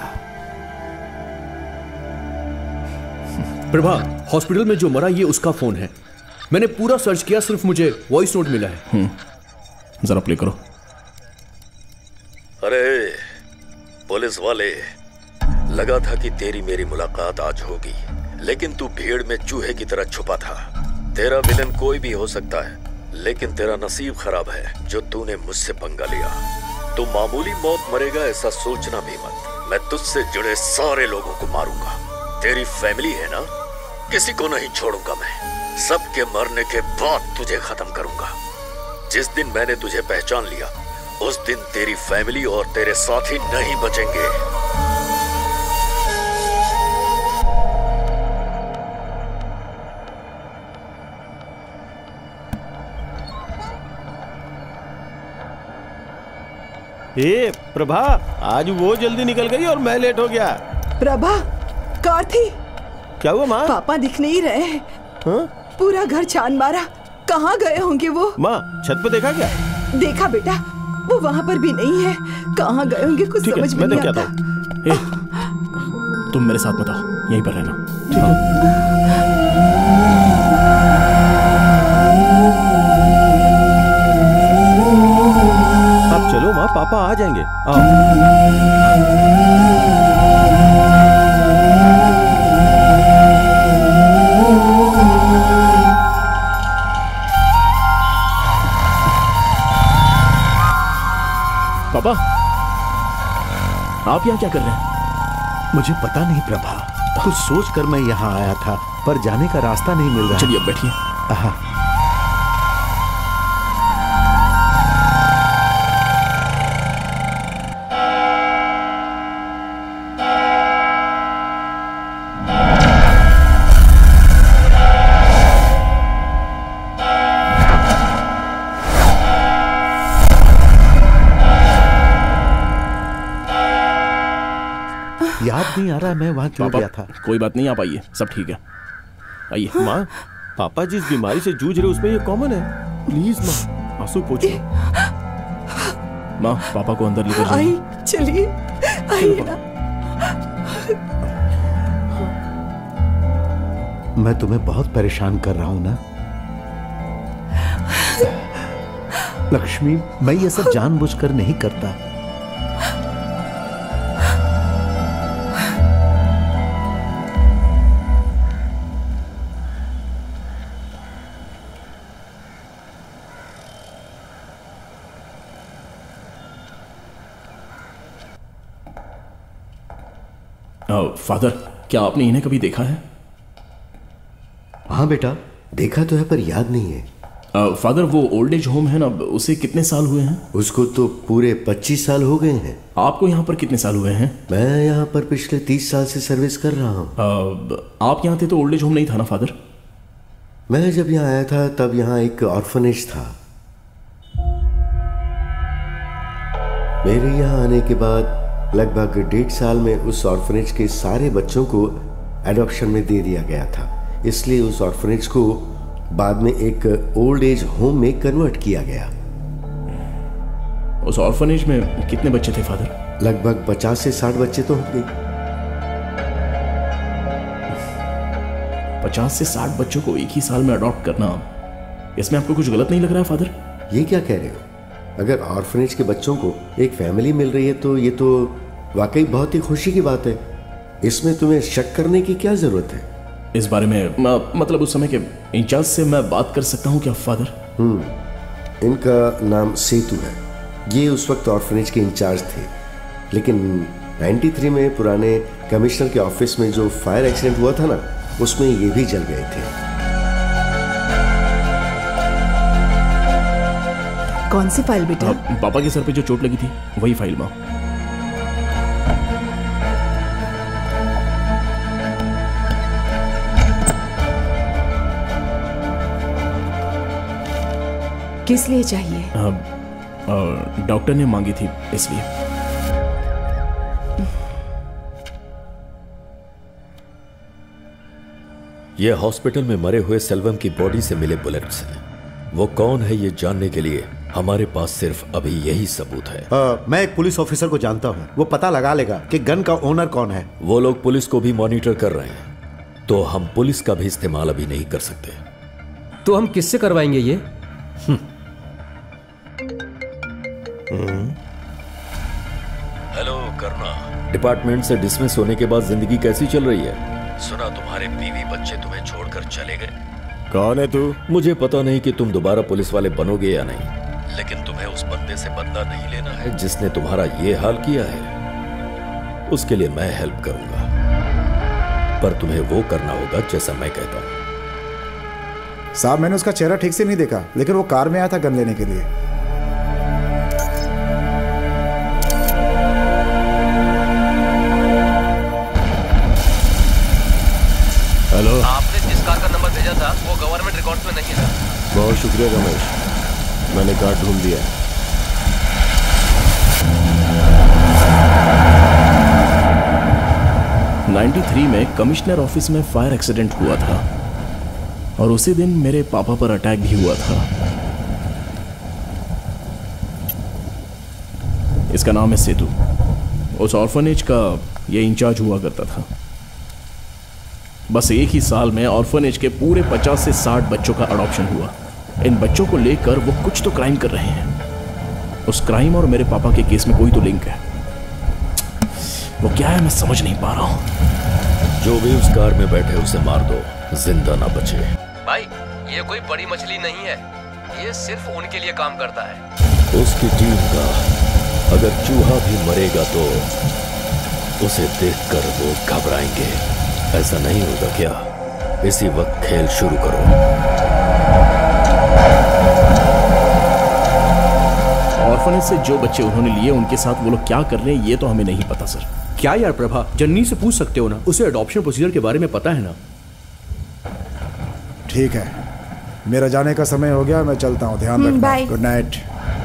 प्रभा, हॉस्पिटल में जो मरा ये उसका फोन है। मैंने पूरा सर्च किया, सिर्फ मुझे वॉइस नोट मिला है। जरा प्ले करो। अरे पुलिस वाले, लगा था कि तेरी मेरी मुलाकात आज होगी, लेकिन तू भीड़ में चूहे की तरह छुपा था। तेरा विलन कोई भी हो सकता है, लेकिन तेरा नसीब खराब है जो तूने मुझसे पंगा लिया। तू मामूली मौत मरेगा ऐसा सोचना भी मत। मैं तुझसे जुड़े सारे लोगों को मारूंगा। तेरी फैमिली है ना, किसी को नहीं छोड़ूंगा मैं। सबके मरने के बाद तुझे खत्म करूंगा। जिस दिन मैंने तुझे पहचान लिया, उस दिन तेरी फैमिली और तेरे साथी नहीं बचेंगे। ए प्रभा, आज वो जल्दी निकल गई और मैं लेट हो गया। प्रभा, कार्ति, क्या हुआ माँ? पापा दिख नहीं रहे हैं। पूरा घर छान मारा, कहाँ गए होंगे वो? माँ, छत पे देखा क्या? देखा बेटा, वो वहाँ पर भी नहीं है। कहाँ गए होंगे कुछ समझ में नहीं आता। तुम मेरे साथ बताओ, यहीं पर रहना। अब चलो माँ, पापा आ जाएंगे। आओ। पापा, आप यहाँ क्या कर रहे हैं? मुझे पता नहीं प्रभा, कुछ सोच कर मैं यहाँ आया था, पर जाने का रास्ता नहीं मिल रहा। चलिए अब बैठिए। याद नहीं आ रहा मैं वहाँ क्यों गया था। कोई बात नहीं, आप आइए, सब ठीक है। आइए। माँ, पापा जिस बीमारी से जूझ रहे उसमें ये कॉमन है। प्लीज माँ, आंसू पोंछो। माँ, पापा को अंदर लेकर जाइए। चलिए, आइए ना। मैं तुम्हें बहुत परेशान कर रहा हूँ ना लक्ष्मी, मैं ये सब जानबूझकर नहीं करता। फादर, क्या आपने इन्हें कभी देखा है? हाँ बेटा, देखा तो है पर याद नहीं है। फादर, वो ओल्ड एज होम है ना, उसे कितने साल हुए हैं? उसको तो पूरे 25 साल हो गए हैं। आपको यहाँ पर कितने साल हुए हैं? मैं यहाँ पर पिछले 30 साल से सर्विस कर रहा हूँ। आप यहाँ थे तो ओल्ड एज होम नहीं था ना फादर? मैं जब यहाँ आया था तब यहाँ एक ऑर्फनेज था। मेरे यहाँ आने के बाद लगभग 1.5 साल में उस ऑर्फनेज के सारे बच्चों को एडॉप्शन में दे दिया गया था। इसलिए उस ऑर्फनेज को बाद में एक ओल्ड एज होम में कन्वर्ट किया गया। उस ऑर्फनेज में कितने बच्चे थे फादर? लगभग 50 से 60 बच्चे तो होंगे। 50 से 60 बच्चों को एक ही साल में अडॉप्ट करना, इसमें आपको कुछ गलत नहीं लग रहा है फादर? ये क्या कह रहे हो? अगर ऑर्फनेज के बच्चों को एक फैमिली मिल रही है तो ये तो वाकई बहुत ही खुशी की बात है। इसमें तुम्हें शक करने की क्या जरूरत है? इस बारे में मतलब उस समय के इंचार्ज से मैं बात कर सकता हूँ क्या फादर? इनका नाम सेतु है। ये उस वक्त ऑर्फनेज के इंचार्ज थे, लेकिन 93 में पुराने कमिश्नर के ऑफिस में जो फायर एक्सीडेंट हुआ था ना, उसमें ये भी जल गए थे। कौन सी फाइल बेटा? पापा के सर पे जो चोट लगी थी वही फाइल माँ। किस लिए चाहिए? डॉक्टर ने मांगी थी इसलिए। ये हॉस्पिटल में मरे हुए सेल्वम की बॉडी से मिले बुलेट्स हैं। वो कौन है ये जानने के लिए हमारे पास सिर्फ अभी यही सबूत है। मैं एक पुलिस ऑफिसर को जानता हूँ, वो पता लगा लेगा कि गन का ओनर कौन है। वो लोग पुलिस को भी मॉनिटर कर रहे हैं, तो हम पुलिस का भी इस्तेमाल अभी नहीं कर सकते। तो हम किससे करवाएंगे ये? हेलो करना, डिपार्टमेंट से डिसमिस होने के बाद जिंदगी कैसी चल रही है? सुना तुम्हारे बीवी बच्चे तुम्हें छोड़कर चले गए। कौन है तू? मुझे पता नहीं कि तुम दोबारा पुलिस वाले बनोगे या नहीं, लेकिन तुम्हें उस बंदे से बदला नहीं लेना है जिसने तुम्हारा ये हाल किया है। उसके लिए मैं हेल्प करूंगा, पर तुम्हें वो करना होगा जैसा मैं कहता हूं। साहब, मैंने उसका चेहरा ठीक से नहीं देखा, लेकिन वो कार में आया था गन लेने के लिए। हेलो, आपने जिस कार का नंबर भेजा था वो गवर्नमेंट रिकॉर्ड्स में नहीं था। बहुत शुक्रिया रमेश, मैंने कार ढूंढ लिया। 93 में कमिश्नर ऑफिस में फायर एक्सीडेंट हुआ था और उसी दिन मेरे पापा पर अटैक भी हुआ था। इसका नाम है सेतु। उस ऑर्फनेज का ये इंचार्ज हुआ करता था। बस एक ही साल में ऑर्फनेज के पूरे 50 से 60 बच्चों का अडॉप्शन हुआ। इन बच्चों को लेकर वो कुछ तो क्राइम कर रहे हैं। उस क्राइम और मेरे पापा के केस में कोई तो लिंक है। वो क्या है मैं समझ नहीं पा रहा हूं। जो भी उस कार में बैठे उसे मार दो, जिंदा ना बचे। भाई, ये कोई बड़ी मछली नहीं है, ये सिर्फ उनके लिए काम करता है। उसकी टीम का अगर चूहा भी मरेगा तो उसे देखकर वो घबराएंगे। ऐसा नहीं होगा क्या? इसी वक्त खेल शुरू करो। ऑर्फनेज से जो बच्चे उन्होंने लिए उनके साथ वो लोग क्या कर रहे हैं ये तो हमें नहीं पता सर। क्या यार प्रभा, जन्नी से पूछ सकते हो ना, उसे अडॉप्शन प्रोसीजर के बारे में पता है ना। ठीक है, मेरा जाने का समय हो गया, मैं चलता हूँ। ध्यान रखना। Good night.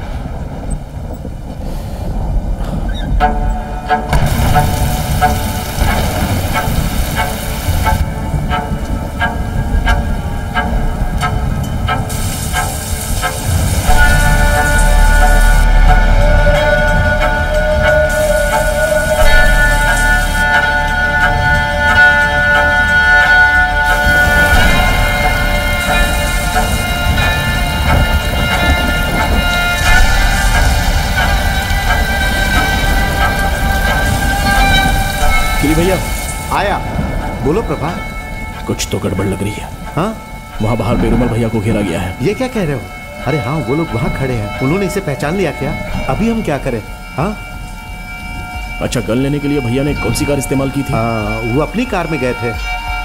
भैया आया। बोलो प्रभा। कुछ तो गड़बड़ लग रही है। हाँ, वहां बाहर पेरुमल भैया को घेरा गया है। ये क्या कह रहे हो? अरे हाँ, वो लोग वहां खड़े हैं। उन्होंने इसे पहचान लिया क्या? अभी हम क्या करें? हाँ, अच्छा, गन लेने के लिए भैया ने कौन सी कार इस्तेमाल की थी? वो अपनी कार में गए थे।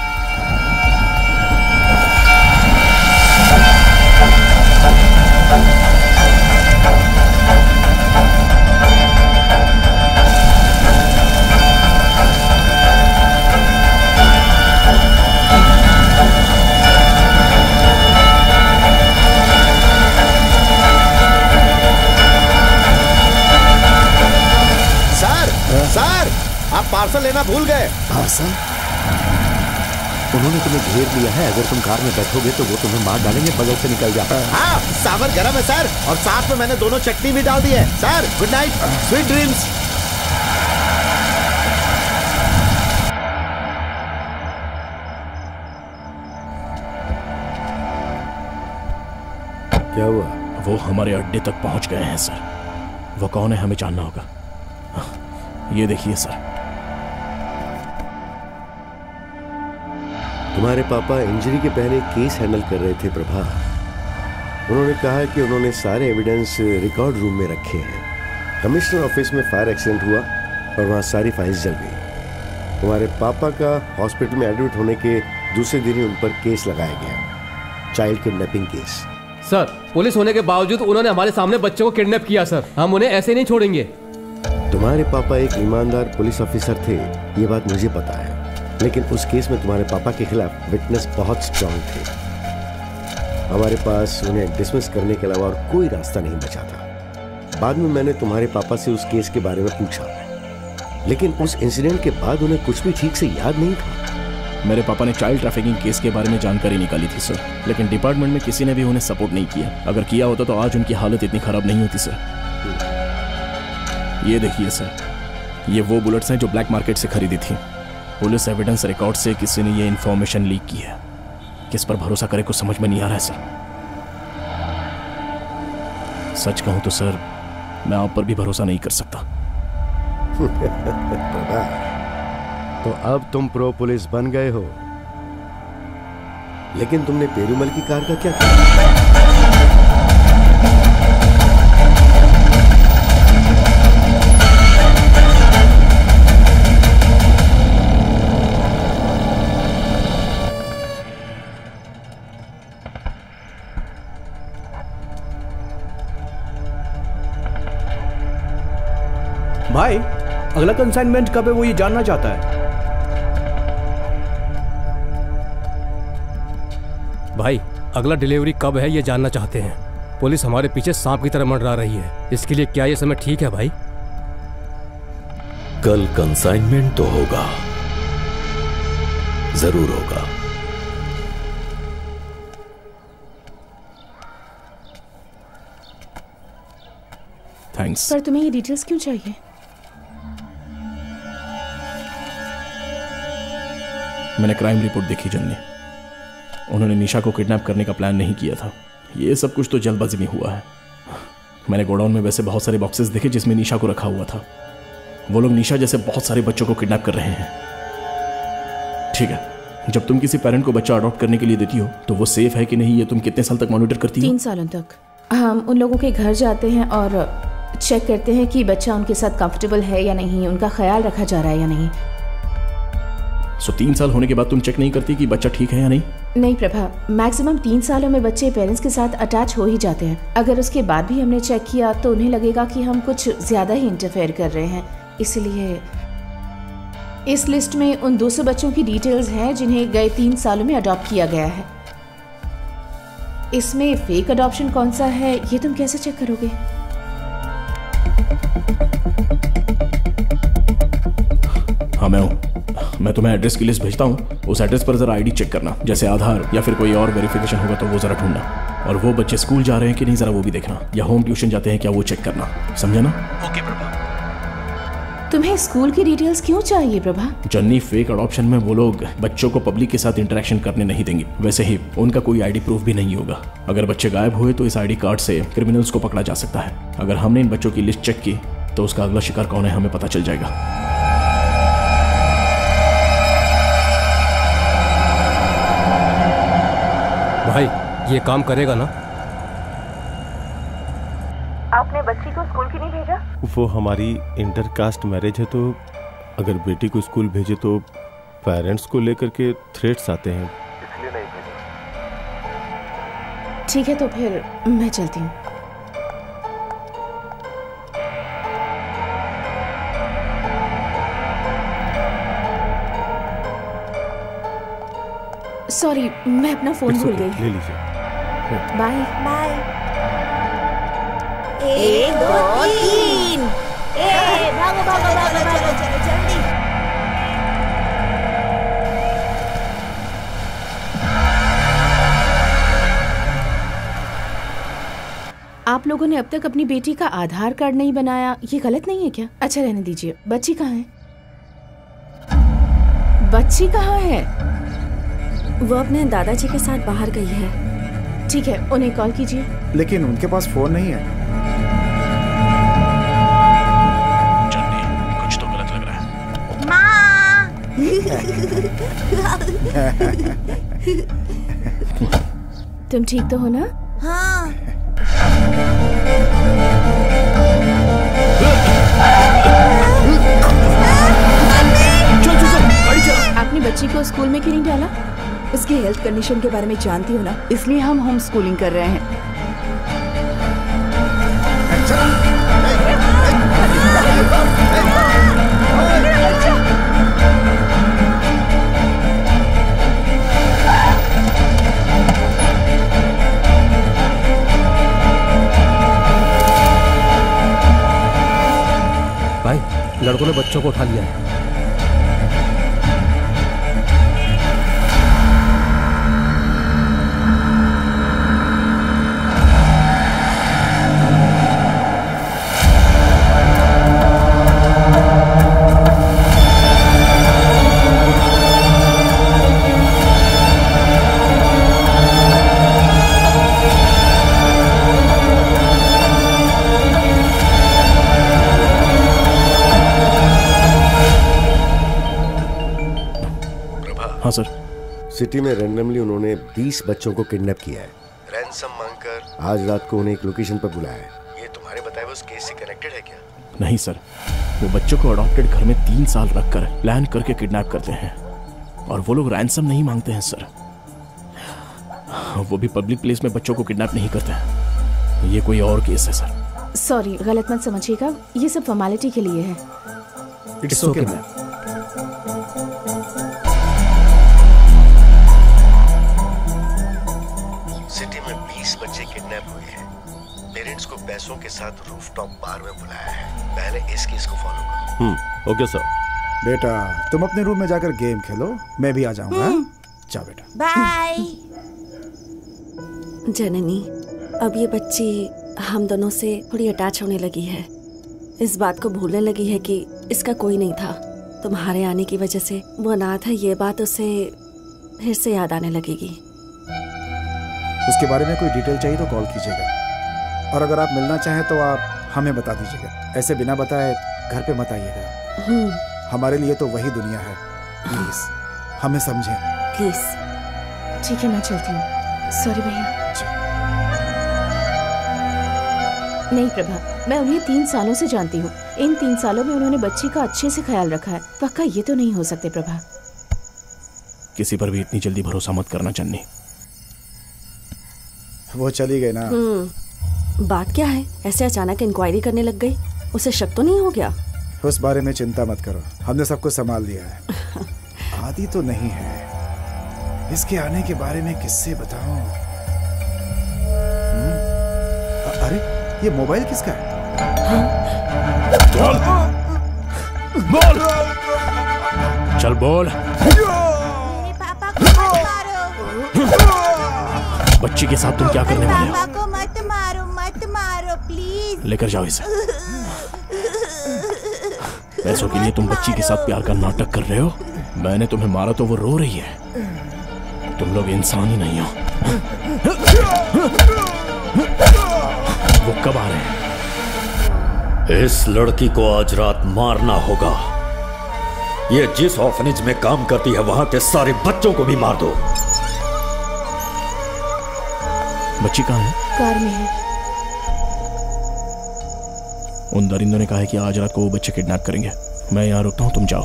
सर, आप पार्सल लेना भूल गए। पार्सल? उन्होंने तुम्हें घेर लिया है। अगर तुम कार में बैठोगे तो वो तुम्हें मार डालेंगे, बगल से निकल जाता है। हाँ, सावर गरम है सर, और साथ में मैंने दोनों चटनी भी डाल दी है। Sir, good night, sweet dreams. क्या हुआ? वो हमारे अड्डे तक पहुंच गए हैं सर। वो कौन है हमें जानना होगा। ये देखिए सर। तुम्हारे पापा इंजरी के पहले केस हैंडल कर रहे थे प्रभा। उन्होंने कहा कि उन्होंने सारे एविडेंस रिकॉर्ड रूम में रखे हैं। कमिश्नर ऑफिस में फायर एक्सीडेंट हुआ और वहां सारी फाइल्स जल गई। तुम्हारे पापा का हॉस्पिटल में एडमिट होने के दूसरे दिन ही उन पर केस लगाया गया, child kidnapping case. Sir, police होने के बावजूद उन्होंने हमारे सामने बच्चों को किडनैप किया सर। हम उन्हें ऐसे नहीं छोड़ेंगे। तुम्हारे पापा एक ईमानदार पुलिस ऑफिसर थे, ये बात मुझे पता है, लेकिन उस केस में तुम्हारे पापा के खिलाफ विटनेस बहुत स्ट्रांग थे। हमारे पास उन्हें डिसमिस करने के अलावा और कोई रास्ता नहीं बचा था। बाद में मैंने तुम्हारे पापा से उस केस के बारे में पूछा, लेकिन उस इंसिडेंट के बाद उन्हें कुछ भी ठीक से याद नहीं था। मेरे पापा ने चाइल्ड ट्रैफिकिंग केस के बारे में जानकारी निकाली थी सर, लेकिन डिपार्टमेंट में किसी ने भी उन्हें सपोर्ट नहीं किया। अगर किया होता तो आज उनकी हालत इतनी खराब नहीं होती सर। ये देखिए सर, ये वो बुलेट्स हैं जो ब्लैक मार्केट से खरीदी थी। पुलिस एविडेंस रिकॉर्ड से किसी ने ये इंफॉर्मेशन लीक की है। किस पर भरोसा करे कुछ समझ में नहीं आ रहा है सर। सच कहूं तो सर, मैं आप पर भी भरोसा नहीं कर सकता। तो अब तुम प्रो पुलिस बन गए हो, लेकिन तुमने पेरूमल की कार का क्या किया? भाई, अगला कंसाइनमेंट कब है वो ये जानना चाहता है। भाई, अगला डिलीवरी कब है ये जानना चाहते हैं। पुलिस हमारे पीछे सांप की तरह मंडरा रही है। इसके लिए क्या ये समय ठीक है भाई? कल कंसाइनमेंट तो होगा, जरूर होगा। थैंक्स। पर तुम्हें ये डिटेल्स क्यों चाहिए? मैंने क्राइम रिपोर्ट देखी जन्नी। उन्होंने निशा को किडनैप करने का प्लान नहीं किया था। ये सब कुछ तो जल्दबाजी में हुआ है। मैंने गोडाउन में वैसे बहुत सारे बॉक्सेस देखे जिसमें निशा को रखा हुआ था। वो लोग निशा जैसे बहुत सारे बच्चों को किडनैप कर रहे हैं। ठीक है, जब तुम किसी पेरेंट को बच्चा अडॉप्ट करने के लिए देती हो तो वो सेफ है कि नहीं, ये तुम कितने साल तक मॉनिटर करती हो? 3 सालों तक। हम उन लोगों के घर जाते हैं और चेक करते हैं कि बच्चा उनके साथ कंफर्टेबल है या नहीं, उनका ख्याल रखा जा रहा है या नहीं। सो 3 साल होने के बाद तुम चेक नहीं करती कि बच्चा ठीक है या नहीं? नहीं प्रभा, मैक्सिमम 3 सालों में बच्चे पेरेंट्स के साथ अटैच हो ही जाते हैं। अगर उसके बाद भी हमने चेक किया तो उन्हें लगेगा कि हम कुछ ज्यादा ही इंटरफेयर कर रहे हैं। इसलिए इस लिस्ट में उन 200 बच्चों की डिटेल्स हैं जिन्हें गए 3 सालों में अडॉप्ट किया गया है। इसमें फेक अडॉप्शन कौन सा है ये तुम कैसे चेक करोगे? हाँ, मैं तुम्हें एड्रेस की लिस्ट भेजता हूँ। उस एड्रेस पर जरा आईडी चेक करना, जैसे आधार या फिर कोई और वेरिफिकेशन होगा तो वो जरा ढूंढना। और वो बच्चे स्कूल जा रहे हैं कि नहीं जरा वो भी देखना, या होम ट्यूशन जाते हैं क्या वो चेक करना। समझा ना? ओके प्रभा। तुम्हें स्कूल की डिटेल्स क्यों चाहिए प्रभा? जन्नी, फेक अडॉप्शन में वो लोग बच्चों को पब्लिक के साथ इंटरेक्शन करने नहीं देंगे। वैसे ही उनका कोई आईडी प्रूफ भी नहीं होगा। अगर बच्चे गायब हुए तो इस आईडी कार्ड से क्रिमिनल्स को पकड़ा जा सकता है। अगर हमने इन बच्चों की लिस्ट चेक की तो उसका अगला शिकार कौन है हमें पता चल जाएगा। भाई, ये काम करेगा ना? आपने बच्ची को स्कूल क्यों नहीं भेजा? वो हमारी इंटरकास्ट मैरिज है, तो अगर बेटी को स्कूल भेजे तो पेरेंट्स को लेकर के थ्रेट्स आते हैं, इसलिए नहीं भेजा। ठीक है, तो फिर मैं चलती हूँ। सॉरी, मैं अपना फोन भूल गई। ले लीजिए। Bye bye. 1 2 3। भागो भागो भागो भागो, चलो जल्दी। आप लोगों ने अब तक अपनी बेटी का आधार कार्ड नहीं बनाया, ये गलत नहीं है क्या? अच्छा रहने दीजिए। बच्ची कहाँ है? बच्ची कहाँ है? वो अपने दादाजी के साथ बाहर गई है। ठीक है, उन्हें कॉल कीजिए। लेकिन उनके पास फोन नहीं है। चन्नी, कुछ तो गलत लग रहा है। तुम ठीक तो हो ना? हाँ। आपने बच्ची को स्कूल में क्यों नहीं डाला? उसकी हेल्थ कंडीशन के बारे में जानती हो ना, इसलिए हम होम स्कूलिंग कर रहे हैं। भाई, लड़कों ने बच्चों को उठा लिया है। हाँ सर। सिटी में रैंडमली उन्होंने 20 बच्चों को किडनैप किया है। रैंसम मांगकर आज रात को उन्हें एक लोकेशन पर बुलाया है। ये तुम्हारे बताए हुए उस केस से कनेक्टेड है क्या? नहीं सर, वो बच्चों को अडॉप्टेड घर में 3 साल रखकर प्लान करके किडनैप करते हैं और वो लोग रैंसम नहीं मांगते हैं सर। वो भी पब्लिक प्लेस में बच्चों को किडनैप नहीं करते हैं। ये कोई और केस है सर। सॉरी, गलत मत समझिएगा, ये सब फॉर्मेलिटी के लिए है। It's okay ma'am. सिटी में 20 बच्चे किडनैप हुए हैं। पेरेंट्स को पैसों के साथ रूफटॉप बार में बुलाया है। पहले इस केस को फॉलो करो। Okay sir. बेटा, तुम अपने रूम में जाकर गेम खेलो, मैं भी आ जाऊंगा। जाओ बेटा। बाय। जननी, अब ये बच्ची हम दोनों से थोड़ी अटैच होने लगी है। इस बात को भूलने लगी है कि इसका कोई नहीं था। तुम्हारे आने की वजह से वो अनाथ है, ये बात उसे फिर से याद आने लगेगी। उसके बारे में कोई डिटेल चाहिए तो कॉल कीजिएगा, और अगर आप मिलना चाहें तो आप हमें बता दीजिएगा। ऐसे बिना बताए घर पे मत आइएगा। हमारे लिए तो वही दुनिया है। प्लीज हमें समझें। प्लीज। ठीक है, मैं चलती हूँ। सॉरी भैया। नहीं प्रभा, मैं उन्हें 3 सालों से जानती हूँ। इन 3 सालों में उन्होंने बच्ची का अच्छे से ख्याल रखा है। पक्का ये तो नहीं हो सकते प्रभा। किसी पर भी इतनी जल्दी भरोसा मत करना चन्नी। वो चली गई ना। बात क्या है? ऐसे अचानक इंक्वायरी करने लग गई। उसे शक तो नहीं हो गया? उस बारे में चिंता मत करो, हमने सब कुछ संभाल लिया है। आदि तो नहीं है। इसके आने के बारे में किससे बताऊं? अरे ये मोबाइल किसका है? बोल। चल बोल। बच्ची के साथ तुम क्या करने वाले हो? पापा को मत मारो प्लीज। लेकर जाओ इसे। पैसों के लिए तुम बच्ची के साथ प्यार का नाटक कर रहे हो। मैंने तुम्हें मारा तो वो रो रही है। तुम लोग इंसान ही नहीं हो। वो कब आ रहे हैं? इस लड़की को आज रात मारना होगा। ये जिस ऑर्फनेज में काम करती है वहां के सारे बच्चों को भी मार दो। बच्ची कहाँ है? कार में है। उन दरिंदों ने कहा है कि आज रात को वो बच्चे किडनैप करेंगे। मैं यहाँ रुकता हूँ, तुम जाओ।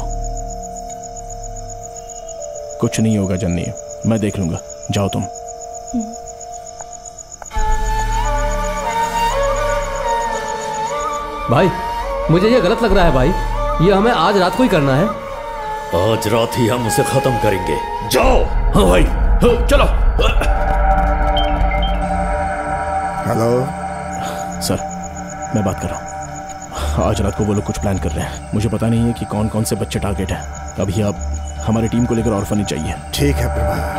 कुछ नहीं होगा जन्नी, मैं देख लूंगा। जाओ तुम। भाई, मुझे ये गलत लग रहा है भाई। ये हमें आज रात को ही करना है। आज रात ही हम उसे खत्म करेंगे। जाओ। हाँ भाई, चलो। हेलो सर, मैं बात कर रहा हूँ। आज रात को वो लोग कुछ प्लान कर रहे हैं। मुझे पता नहीं है कि कौन कौन से बच्चे टारगेट हैं। अभी आप हमारी टीम को लेकर ऑर्फनेज चाहिए। ठीक है प्रभा।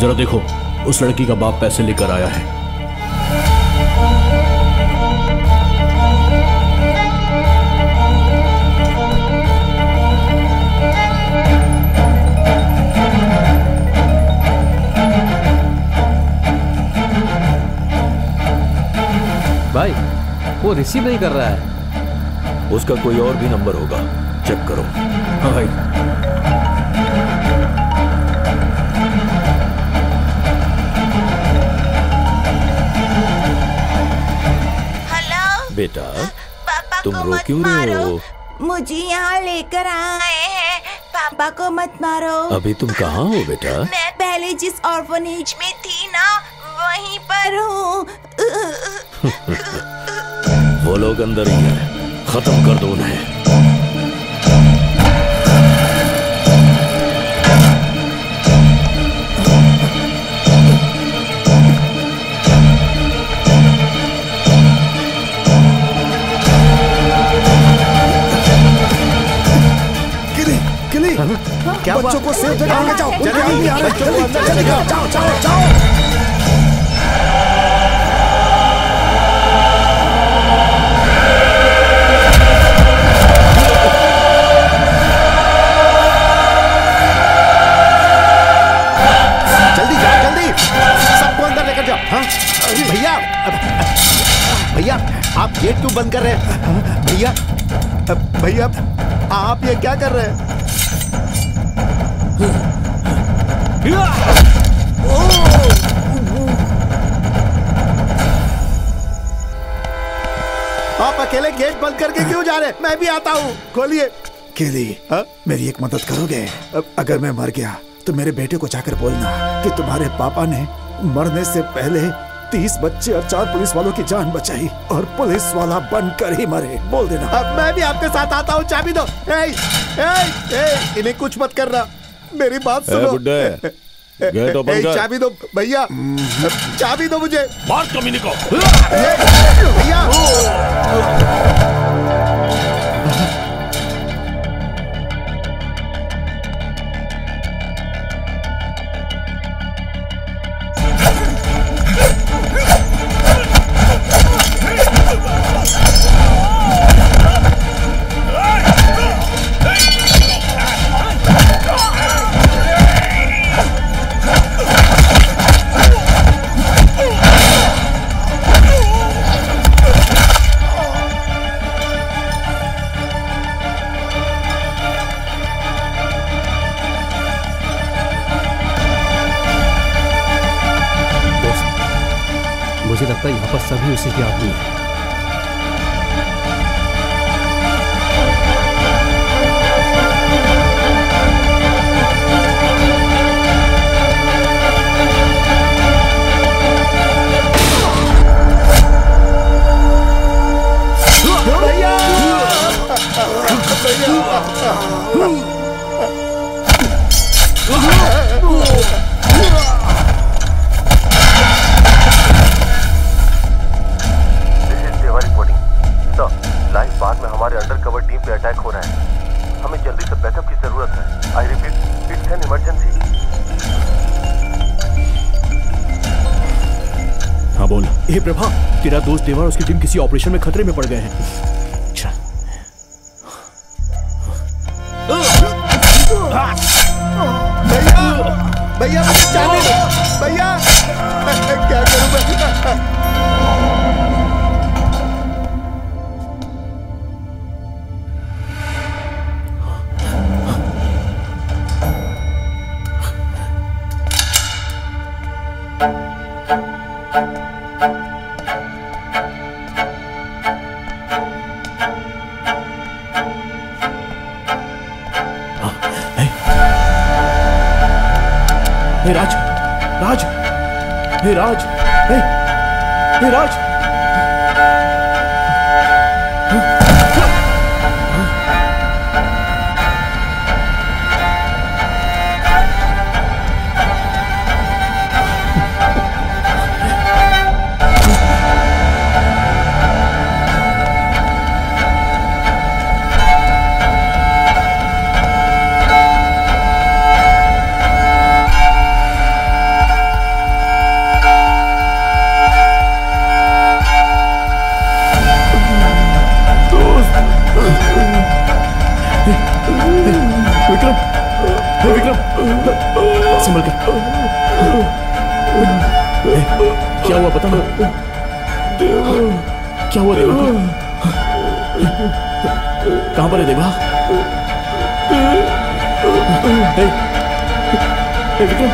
जरा देखो, उस लड़की का बाप पैसे लेकर आया है। भाई वो रिसीव नहीं कर रहा है। उसका कोई और भी नंबर होगा, चेक करो। हाँ भाई। हेलो बेटा, पापा तुम को रो मत क्यों रहे मारो। हो? मुझे यहाँ लेकर आए हैं, पापा को मत मारो। अभी तुम कहाँ हो बेटा? मैं पहले जिस ऑर्फनेज में थी ना, वहीं पर हूँ। वो लोग अंदर ही हैं, खत्म कर दो उन्हें। क्या बच्चों को सेफ जगह ले जाओ। बच्चों को अंदर चले जाओ। जाओ जाओ जाओ। जल्दी जाओ, जल्दी सबको अंदर लेकर जाओ। हाँ भैया, भैया आप गेट क्यों बंद कर रहे हैं? भैया, भैया आप ये क्या कर रहे हैं? आप अकेले गेट बंद करके क्यों जा रहे हैं? मैं भी आता हूँ, खोलिए। केली, मेरी एक मदद करोगे? अगर मैं मर गया तो मेरे बेटे को जाकर बोलना कि तुम्हारे पापा ने मरने से पहले 30 बच्चे और 4 पुलिस वालों की जान बचाई और पुलिस वाला बनकर ही मरे। बोल देना। अब मैं भी आपके साथ आता हूँ। चाबी दो। इन्हें कुछ मत करना, मेरी बात सुनो। गेट ओपन कर। चाबी दो भैया, चाबी दो मुझे। मार कमीने को। भैया मुझे लगता है यहाँ पर सभी उसी के आदमी हैं। हमारे अंडरकवर टीम पे अटैक हो रहा है। हमें जल्दी से बैकअप की जरूरत है। I repeat, it's an emergency. हाँ बोल। हे प्रभा, तेरा दोस्त देवा और उसकी टीम किसी ऑपरेशन में खतरे में पड़ गए हैं। भैया मुझे चाबी दो। भैया क्या करूं मैं? हे राज, राज, हे राज, हे राज। विक्रम संभल कर। क्या हुआ बता ना, क्या हुआ देवा को? कहां पर है देवा? विक्रम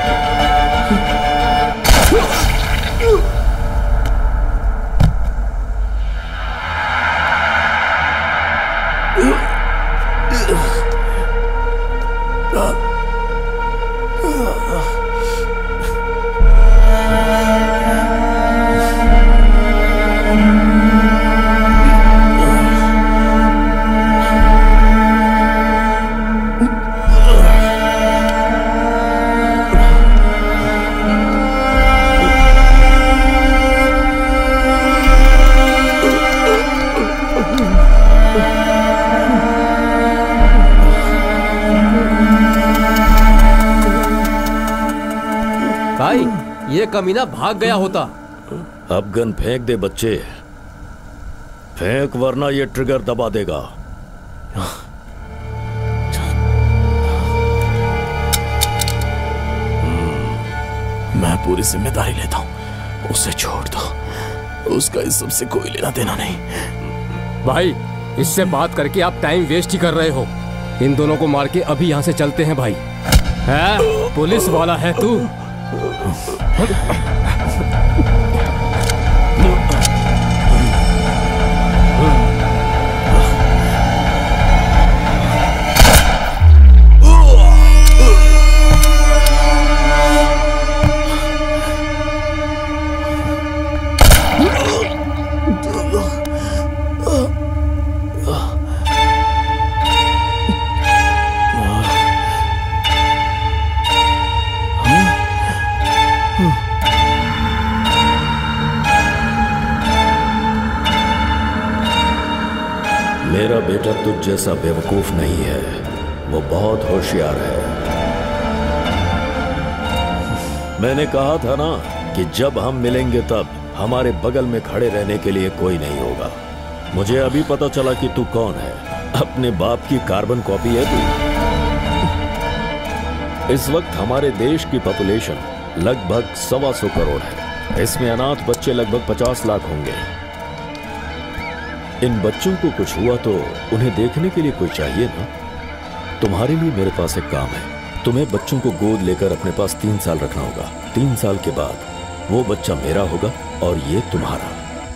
ये कमीना भाग गया होता। अब गन फेंक दे बच्चे, फेंक वरना ये ट्रिगर दबा देगा। मैं पूरी जिम्मेदारी लेता हूं, उसे छोड़ दो, उसका इस सबसे कोई लेना देना नहीं। भाई इससे बात करके आप टाइम वेस्ट ही कर रहे हो। इन दोनों को मार के अभी यहाँ से चलते हैं भाई। है पुलिस वाला है तू? मेरा बेटा तुझ जैसा बेवकूफ नहीं है, वो बहुत होशियार है। मैंने कहा था ना कि जब हम मिलेंगे तब हमारे बगल में खड़े रहने के लिए कोई नहीं होगा। मुझे अभी पता चला कि तू कौन है। अपने बाप की कार्बन कॉपी है तू। इस वक्त हमारे देश की पॉपुलेशन लगभग 125 करोड़ है। इसमें अनाथ बच्चे लगभग 50 लाख होंगे। इन बच्चों को कुछ हुआ तो उन्हें देखने के लिए कोई चाहिए ना। तुम्हारे लिए मेरे पास एक काम है। तुम्हें बच्चों को गोद लेकर अपने पास 3 साल रखना होगा। 3 साल के बाद वो बच्चा मेरा होगा और ये तुम्हारा।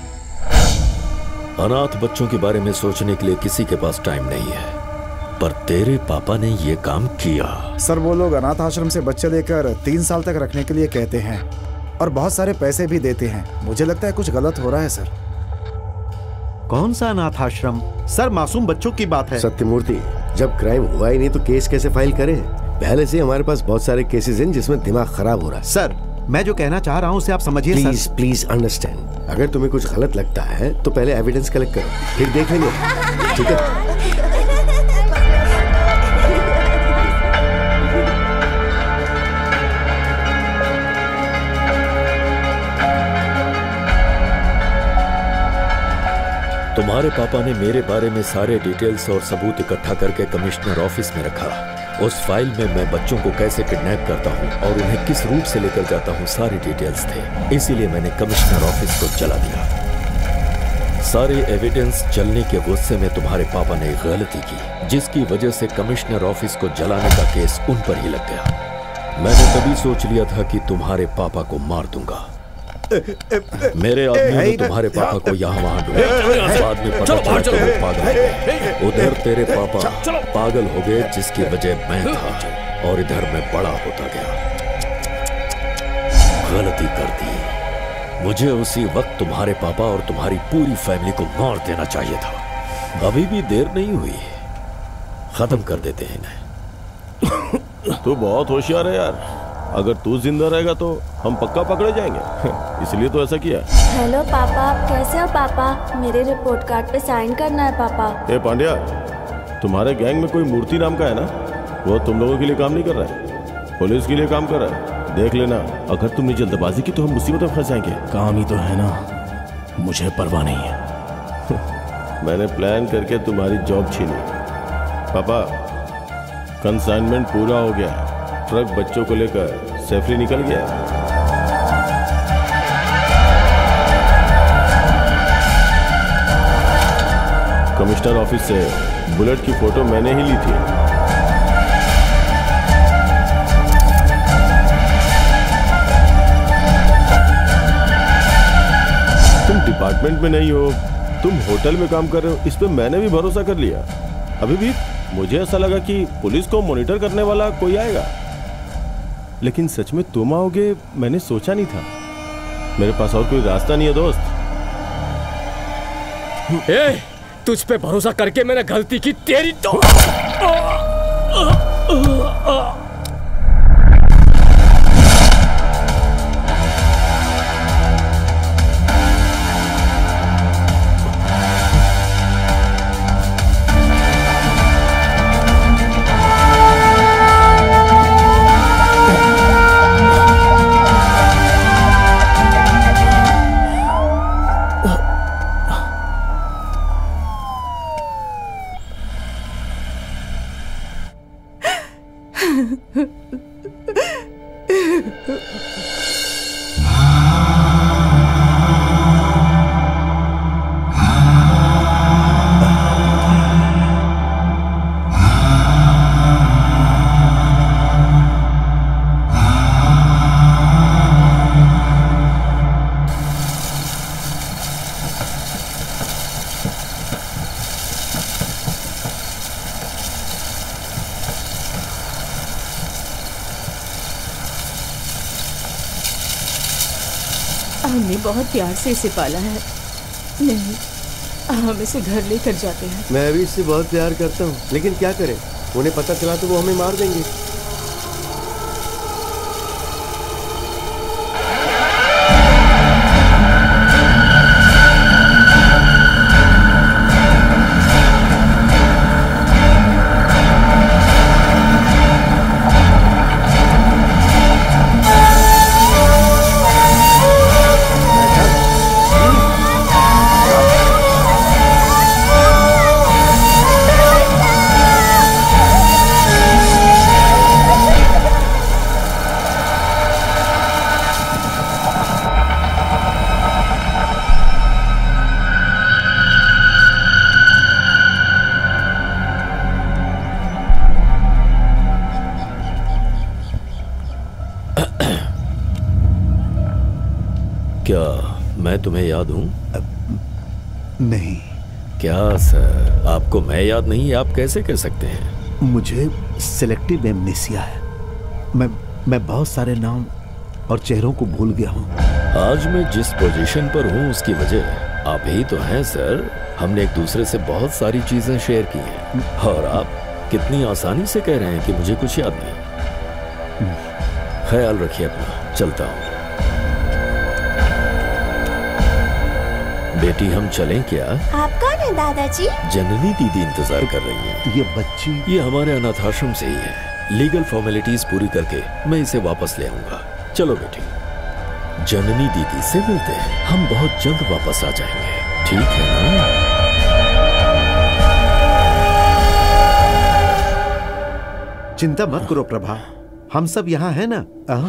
अनाथ बच्चों के बारे में सोचने के लिए किसी के पास टाइम नहीं है, पर तेरे पापा ने ये काम किया। सर वो लोग अनाथ आश्रम से बच्चे लेकर 3 साल तक रखने के लिए कहते हैं और बहुत सारे पैसे भी देते हैं। मुझे लगता है कुछ गलत हो रहा है सर। कौन सा अनाथ आश्रम? सर मासूम बच्चों की बात है। सत्यमूर्ति, जब क्राइम हुआ ही नहीं तो केस कैसे फाइल करें? पहले से हमारे पास बहुत सारे केसेस हैं जिसमें दिमाग खराब हो रहा है। सर मैं जो कहना चाह रहा हूँ उसे आप समझिए। Please please understand. अगर तुम्हें कुछ गलत लगता है तो पहले एविडेंस कलेक्ट करो, फिर देख लेंगे। ठीक है? तुम्हारे पापा ने मेरे बारे में सारे डिटेल्स और सबूत इकट्ठा करके कमिश्नर ऑफिस में रखा। उस फाइल में मैं बच्चों को कैसे किडनैप करता हूँ और उन्हें किस रूट से लेकर जाता हूँ सारी डिटेल्स थे। इसीलिए मैंने कमिश्नर ऑफिस को जला दिया। सारे एविडेंस जलने के गुस्से में तुम्हारे पापा ने गलती की, जिसकी वजह से कमिश्नर ऑफिस को जलाने का केस उन पर ही लग गया। मैंने तभी सोच लिया था कि तुम्हारे पापा को मार दूंगा। मेरे आदमियों ने तुम्हारे पापा को यहाँ वहाँ ढूंढा। बाद में पता चला कि वो पागल है। उधर तेरे पापा पागल हो गए जिसकी वजह मैं था, और इधर मैं बड़ा होता गया। गलती कर दी। मुझे उसी वक्त तुम्हारे पापा और तुम्हारी पूरी फैमिली को मार देना चाहिए था। अभी भी देर नहीं हुई, खत्म कर देते हैं इन्हें। तू बहुत होशियार है यार। अगर तू जिंदा रहेगा तो हम पक्का पकड़े जाएंगे। इसलिए तो ऐसा किया। हेलो पापा, आप कैसे हो पापा? मेरे रिपोर्ट कार्ड पे साइन करना है पापा। ए पांड्या, तुम्हारे गैंग में कोई मूर्ति नाम का है ना? वो तुम लोगों के लिए काम नहीं कर रहा है, पुलिस के लिए काम कर रहा है। देख लेना, अगर तुमने जल्दबाजी की तो हम मुसीबत में फंस जाएंगे। काम ही तो है ना, मुझे परवाह नहीं है। मैंने प्लान करके तुम्हारी जॉब छीनी। पापा कंसाइनमेंट पूरा हो गया। ट्रक बच्चों को लेकर सेफली निकल गया। कमिश्नर ऑफिस से बुलेट की फोटो मैंने ही ली थी। तुम डिपार्टमेंट में नहीं हो, तुम होटल में काम कर रहे हो, इस पे मैंने भी भरोसा कर लिया। अभी भी मुझे ऐसा लगा कि पुलिस को मॉनिटर करने वाला कोई आएगा, लेकिन सच में तुम आओगे मैंने सोचा नहीं था। मेरे पास और कोई रास्ता नहीं है दोस्त। ए, तुझ पे भरोसा करके मैंने गलती की, तेरी तो हमने बहुत प्यार से इसे पाला है। नहीं, हम इसे घर लेकर जाते हैं। मैं भी इससे बहुत प्यार करता हूँ, लेकिन क्या करें, उन्हें पता चला तो वो हमें मार देंगे। मैं तुम्हें याद हूं? नहीं। क्या सर, आपको मैं याद नहीं, आप कैसे कह सकते हैं? मुझे सिलेक्टिव एमनेसिया है। मैं बहुत सारे नाम और चेहरों को भूल गया हूं। आज मैं जिस पोजीशन पर हूं उसकी वजह आप ही तो हैं सर। हमने एक दूसरे से बहुत सारी चीजें शेयर की हैं और आप कितनी आसानी से कह रहे हैं कि मुझे कुछ याद नहीं। ख्याल रखिए अपना, चलता हूं। बेटी हम चलें क्या? आप कौन है दादाजी? जननी दीदी इंतजार कर रही है। ये बच्ची? ये हमारे अनाथाश्रम से ही है। लीगल फॉर्मेलिटीज पूरी करके मैं इसे वापस ले आऊंगा। चलो बेटी, जननी दीदी से मिलते हैं। हम बहुत जल्द वापस आ जाएंगे, ठीक है ना? चिंता मत करो प्रभा, हम सब यहाँ हैं ना।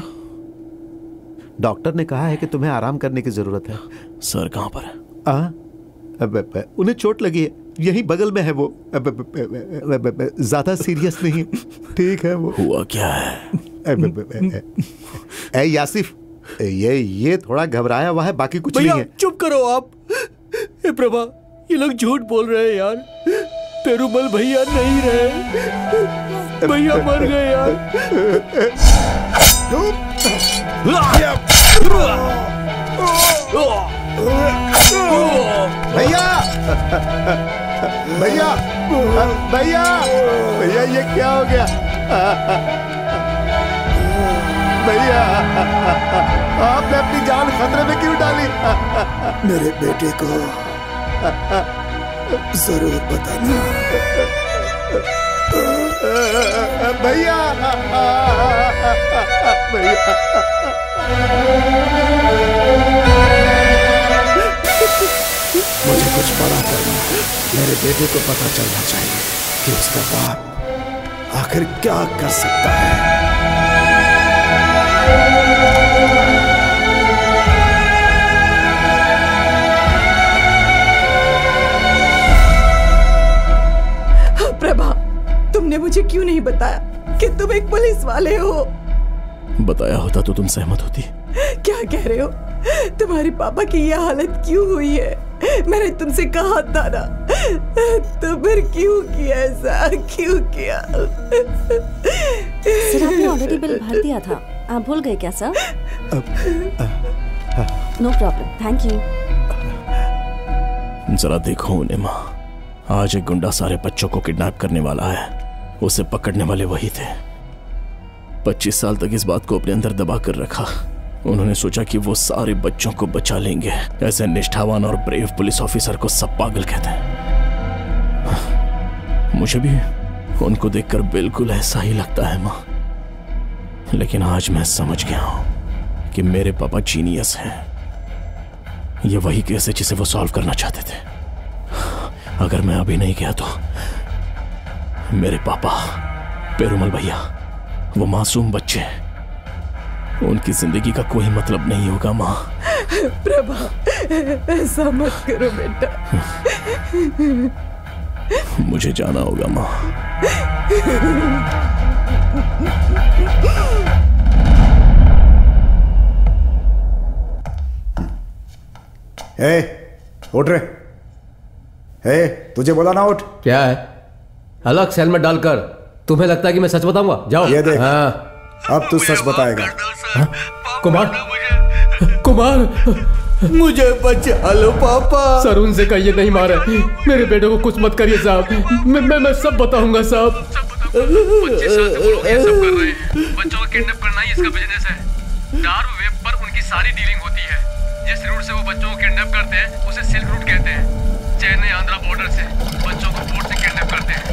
डॉक्टर ने कहा है कि तुम्हें आराम करने की जरूरत है। सर कहाँ पर है? उन्हें चोट लगी है, यही बगल में है वो। ज्यादा सीरियस नहीं है, ठीक है वो। हुआ क्या है? ए यासिफ, ये थोड़ा घबराया हुआ है, बाकी कुछ नहीं है। चुप करो आप। ए प्रभा, ये लोग झूठ बोल रहे हैं यार। पेरुमल भैया नहीं रहे, भैया मर गए यार। भैया भैया भैया भैया, ये क्या हो गया? भैया, आपने अपनी जान खतरे में क्यों डाली? मेरे बेटे को जरूर बताना। भैया भैया, मुझे कुछ बड़ा करना है। मेरे बेटे को पता चलना चाहिए कि उसका बाप आखिर क्या कर सकता है। प्रभा, तुमने मुझे क्यों नहीं बताया कि तुम एक पुलिस वाले हो? बताया होता तो तुम सहमत होती। क्या कह रहे हो? तुम्हारे पापा की यह हालत क्यों हुई है? मैंने तुमसे कहा था ना, तो फिर क्यों किया ऐसा? क्यों किया? सर, आपने ऑलरेडी बिल भर दिया था, आप भूल गए क्या sir? No problem, thank you. जरा देखो उन्हें माँ, आज एक गुंडा सारे बच्चों को किडनैप करने वाला है। उसे पकड़ने वाले वही थे। 25 साल तक इस बात को अपने अंदर दबा कर रखा। उन्होंने सोचा कि वो सारे बच्चों को बचा लेंगे। ऐसे निष्ठावान और ब्रेव पुलिस ऑफिसर को सब पागल कहते हैं। मुझे भी उनको देखकर बिल्कुल ऐसा ही लगता है माँ। लेकिन आज मैं समझ गया हूं कि मेरे पापा जीनियस हैं। ये वही केस है जिसे वो सॉल्व करना चाहते थे। अगर मैं अभी नहीं गया तो मेरे पापा, पेरुमल भैया, वो मासूम बच्चे, उनकी जिंदगी का कोई मतलब नहीं होगा माँ। प्रभा, ऐसा मत करो बेटा। मुझे जाना होगा माँ। उठ रहे। तुझे बोला ना उठ। क्या है? अलग सेल में डालकर तुम्हें लगता है कि मैं सच बताऊंगा? जाओ। ये देख, हाँ। अब तू सच बताएगा। कुमार, कुमार, मुझे बचा लो पापा। सर, उनसे कहिए नहीं मारे। मेरे बेटे को कुछ मत करिए साहब। मैं सब बताऊंगा साहब। बच्चे सब कर रहे हैं। बच्चों को किडनैप करना ही इसका बिजनेस है। डार्क वेब पर उनकी सारी डीलिंग होती है। जिस रूट से वो बच्चों को किडनैप करते हैं उसे सिल्क रूट कहते हैं। चेन्नई आंध्रा बॉर्डर से बच्चों को पोर्ट से किडनैप करते हैं।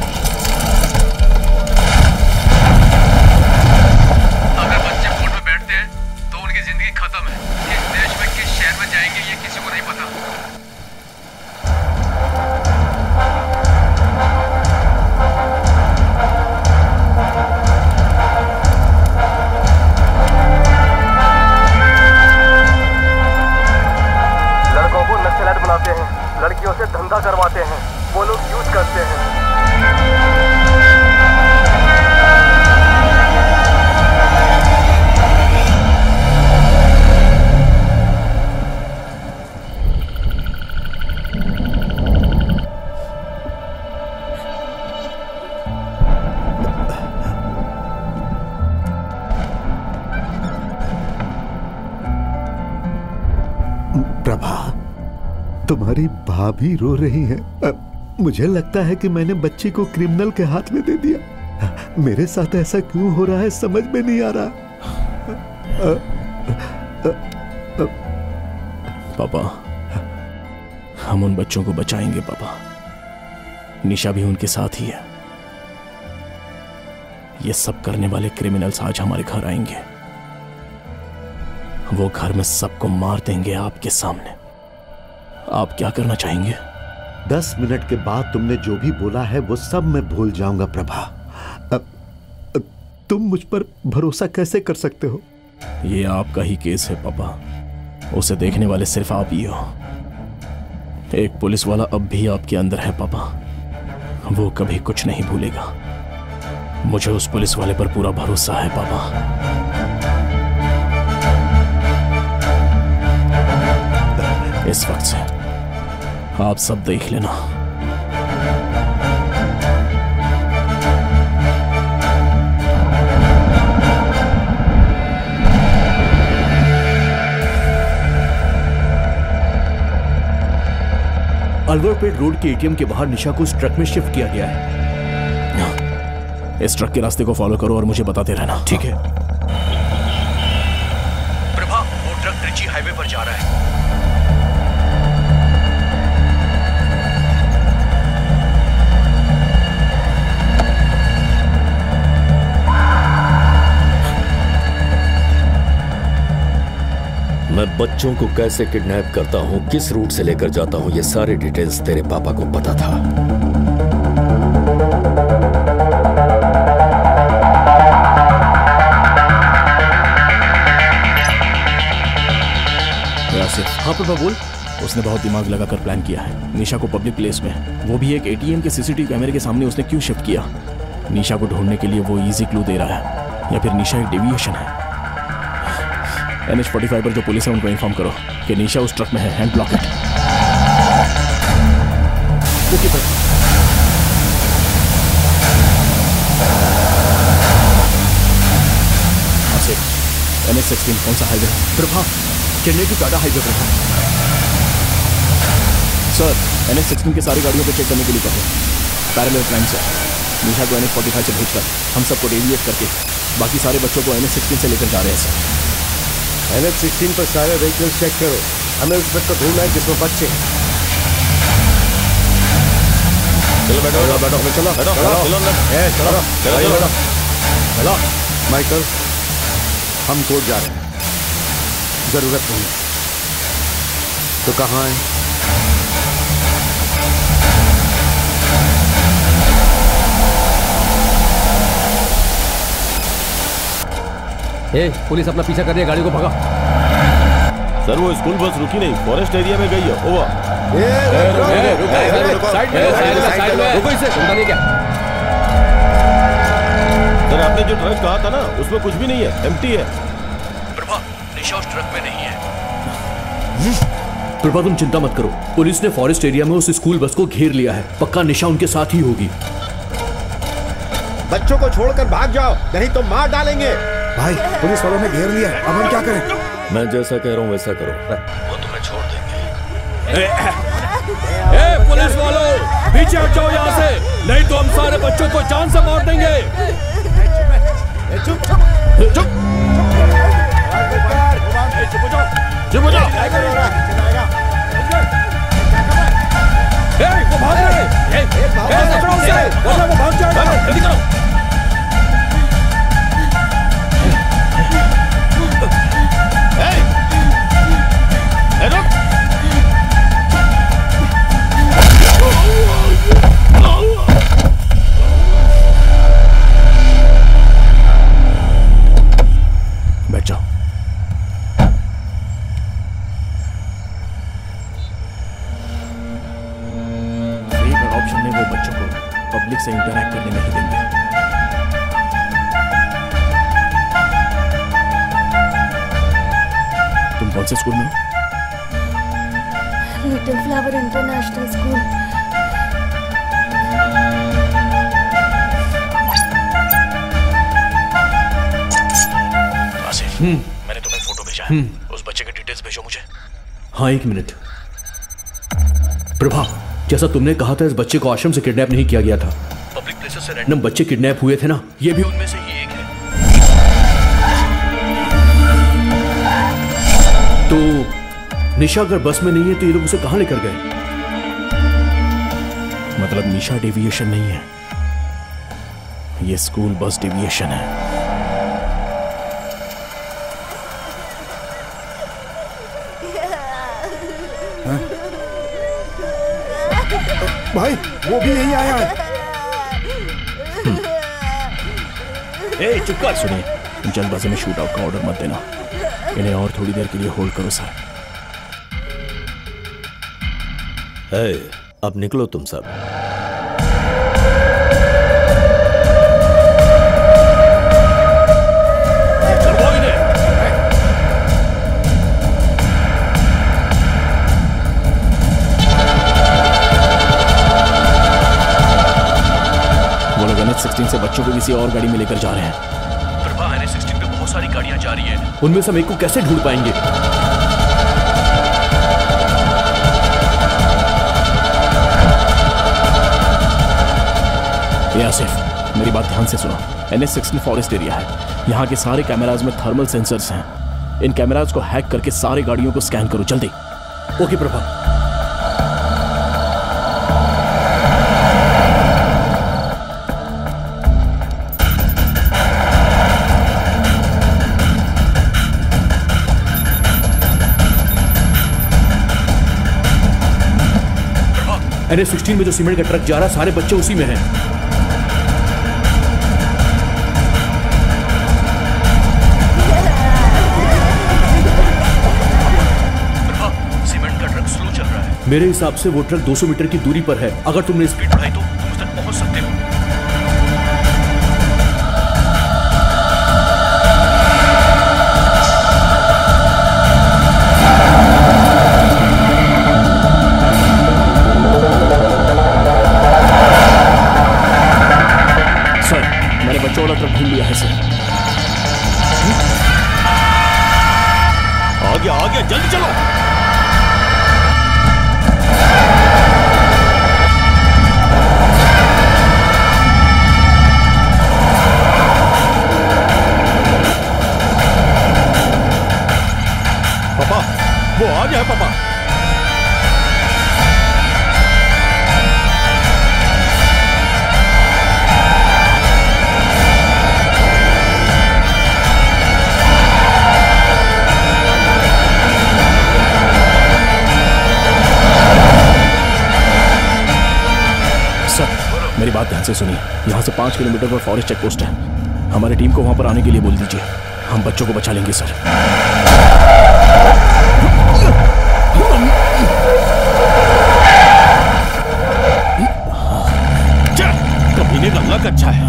अगर बच्चे पोर्ट में बैठते हैं तो उनकी जिंदगी खत्म है। किस देश में, किस शहर में जाएंगे ये किसी को नहीं पता। लड़कों को नक्सलाइट बनाते हैं, लड़कियों से धंधा करवाते हैं, वो लोग यूज करते हैं। प्रभा, तुम्हारी भाभी रो रही है। मुझे लगता है कि मैंने बच्ची को क्रिमिनल के हाथ में दे दिया। मेरे साथ ऐसा क्यों हो रहा है समझ में नहीं आ रहा। पापा, हम उन बच्चों को बचाएंगे पापा। निशा भी उनके साथ ही है। ये सब करने वाले क्रिमिनल्स आज हमारे घर आएंगे। वो घर में सबको मार देंगे आपके सामने। आप क्या करना चाहेंगे? 10 मिनट के बाद तुमने जो भी बोला है वो सब मैं भूल जाऊंगा प्रभा। तुम मुझ पर भरोसा कैसे कर सकते हो? ये आपका ही केस है पापा। उसे देखने वाले सिर्फ आप ही हो। एक पुलिस वाला अब भी आपके अंदर है पापा। वो कभी कुछ नहीं भूलेगा। मुझे उस पुलिस वाले पर पूरा भरोसा है पापा। इस वक्त से आप सब देख लेना। अलवरपेट रोड के एटीएम के बाहर निशा को इस ट्रक में शिफ्ट किया गया है। इस ट्रक के रास्ते को फॉलो करो और मुझे बताते रहना। ठीक है। प्रभा, वो ट्रक त्रिची हाईवे पर जा रहा है। मैं बच्चों को कैसे किडनैप करता हूं, किस रूट से लेकर जाता हूं, ये सारे डिटेल्स तेरे पापा को पता था। प्रभा बोल। उसने बहुत दिमाग लगाकर प्लान किया है। निशा को पब्लिक प्लेस में, वो भी एक एटीएम के सीसीटीवी कैमरे के सामने उसने क्यों शिफ्ट किया? निशा को ढूंढने के लिए वो इजी क्लू दे रहा है, या फिर निशा एक डेविएशन है? NH45 पर जो पुलिस है उनको इन्फॉर्म करो कि निशा उस ट्रक में है। Hand block it. Okay sir. NH16 कौन सा highway? Prabha, Chennai to Tata highway पर है। सर, NH16 के सारी गाड़ियों को चेक करने के लिए कहो। पैरेलल क्राइम से निशा को NH45 से भेजकर हम सबको डेविएट करके बाकी सारे बच्चों को NH16 से लेकर जा रहे हैं सर। NH16 पर सारे व्हीकल्स चेक करो। हमें उस बस को ढूंढना है जिसमें बच्चे हैं। चलो बैठो बैठो चलो बैठो चलो चलो माइकल, हम कोर्ट जा रहे हैं। जरूरत नहीं तो कहाँ है? पुलिस अपना पीछा कर रही है, गाड़ी को भगा। सर वो स्कूल बस रुकी नहीं, फॉरेस्ट एरिया में गई है। ओवर। रुको इसे, चिंता नहीं क्या? सर आपने जो ट्रक कहा था ना, उसमें कुछ भी नहीं है, एम्प्टी है। प्रभा, निशा उस ट्रक में नहीं है। प्रभा तुम चिंता मत करो, पुलिस ने फॉरेस्ट एरिया में उस स्कूल बस को घेर लिया है। पक्का निशा उनके साथ ही होगी। बच्चों को छोड़कर भाग जाओ, नहीं तो मार डालेंगे। भाई, पुलिस वालों ने घेर लिया है, अब हम क्या करें? मैं जैसा कह रहा हूँ वैसा करो। वो तुम्हें छोड़ देंगे। पुलिस वालों, पीछे हट जाओ यहाँ से, नहीं तो हम सारे बच्चों को जान से मार देंगे। चुप चुप हो जाओ। वो भाग रहे हैं। पकड़ो उसे, वरना वो भाग जाएगा। जल्दी करो। बैठ जाओ। एक ऑप्शन में वो बच्चों को पब्लिक से इंटरैक्ट करने नहीं देंगे। तुम कौन से स्कूल में हो? Little flower international school. मैंने तुम्हें फोटो भेजा है, उस बच्चे के डिटेल्स भेजो मुझे। हाँ 1 मिनट। प्रभा, जैसा तुमने कहा था इस बच्चे को आश्रम से किडनैप नहीं किया गया था। पब्लिक प्लेसेस से रैंडम बच्चे किडनैप हुए थे ना, ये भी उनमें से ही एक है। तो निशा अगर बस में नहीं है तो ये लोग उसे कहां लेकर गए? मतलब निशा डेविएशन नहीं है, ये स्कूल बस डेविएशन है। भाई, वो भी यहीं आया है। चुप कर। सुनिए, जल्दबाजी में शूट आउट का ऑर्डर मत देना। इन्हें और थोड़ी देर के लिए होल्ड करो सर। अब निकलो तुम सब। वो लोग NH16 से बच्चों को किसी और गाड़ी में लेकर जा रहे हैं। प्रभा, NH16 पे बहुत सारी गाड़ियां जा रही हैं, उनमें से हम एक को कैसे ढूंढ पाएंगे? ये आसिफ, मेरी बात ध्यान से सुनो। NH16 फॉरेस्ट एरिया है, यहाँ के सारे कैमराज में थर्मल सेंसर्स हैं। इन कैमराज को हैक करके सारी गाड़ियों को स्कैन करो जल्दी। ओके प्रभा। NH16 में जो सीमेंट का ट्रक जा रहा है, सारे बच्चे उसी में हैं। मेरे हिसाब से वो ट्रक 200 मीटर की दूरी पर है। अगर तुमने स्पीड बढ़ाई तो तुम उस तक पहुंच सकते हो। सर, मैंने बच्चों वाला ट्रक ढूंढ लिया है सर। आ गया जल्दी चलो। पापा, वो आ गया है पापा। मेरी बात ध्यान से सुनिए। यहाँ से 5 किलोमीटर पर फॉरेस्ट चेक पोस्ट है। हमारी टीम को वहां पर आने के लिए बोल दीजिए। हम बच्चों को बचा लेंगे सर। कमीने का लक अच्छा है।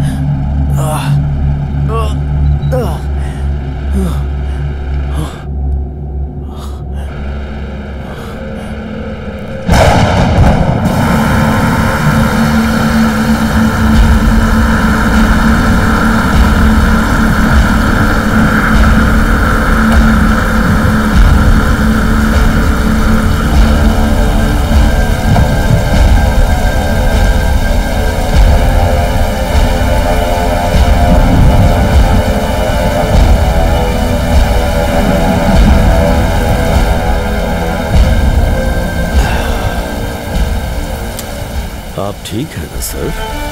आप ठीक है ना सर?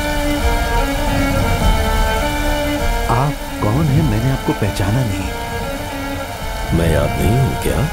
आप कौन हैं? मैंने आपको पहचाना नहीं। मैं याद नहीं हूं क्या?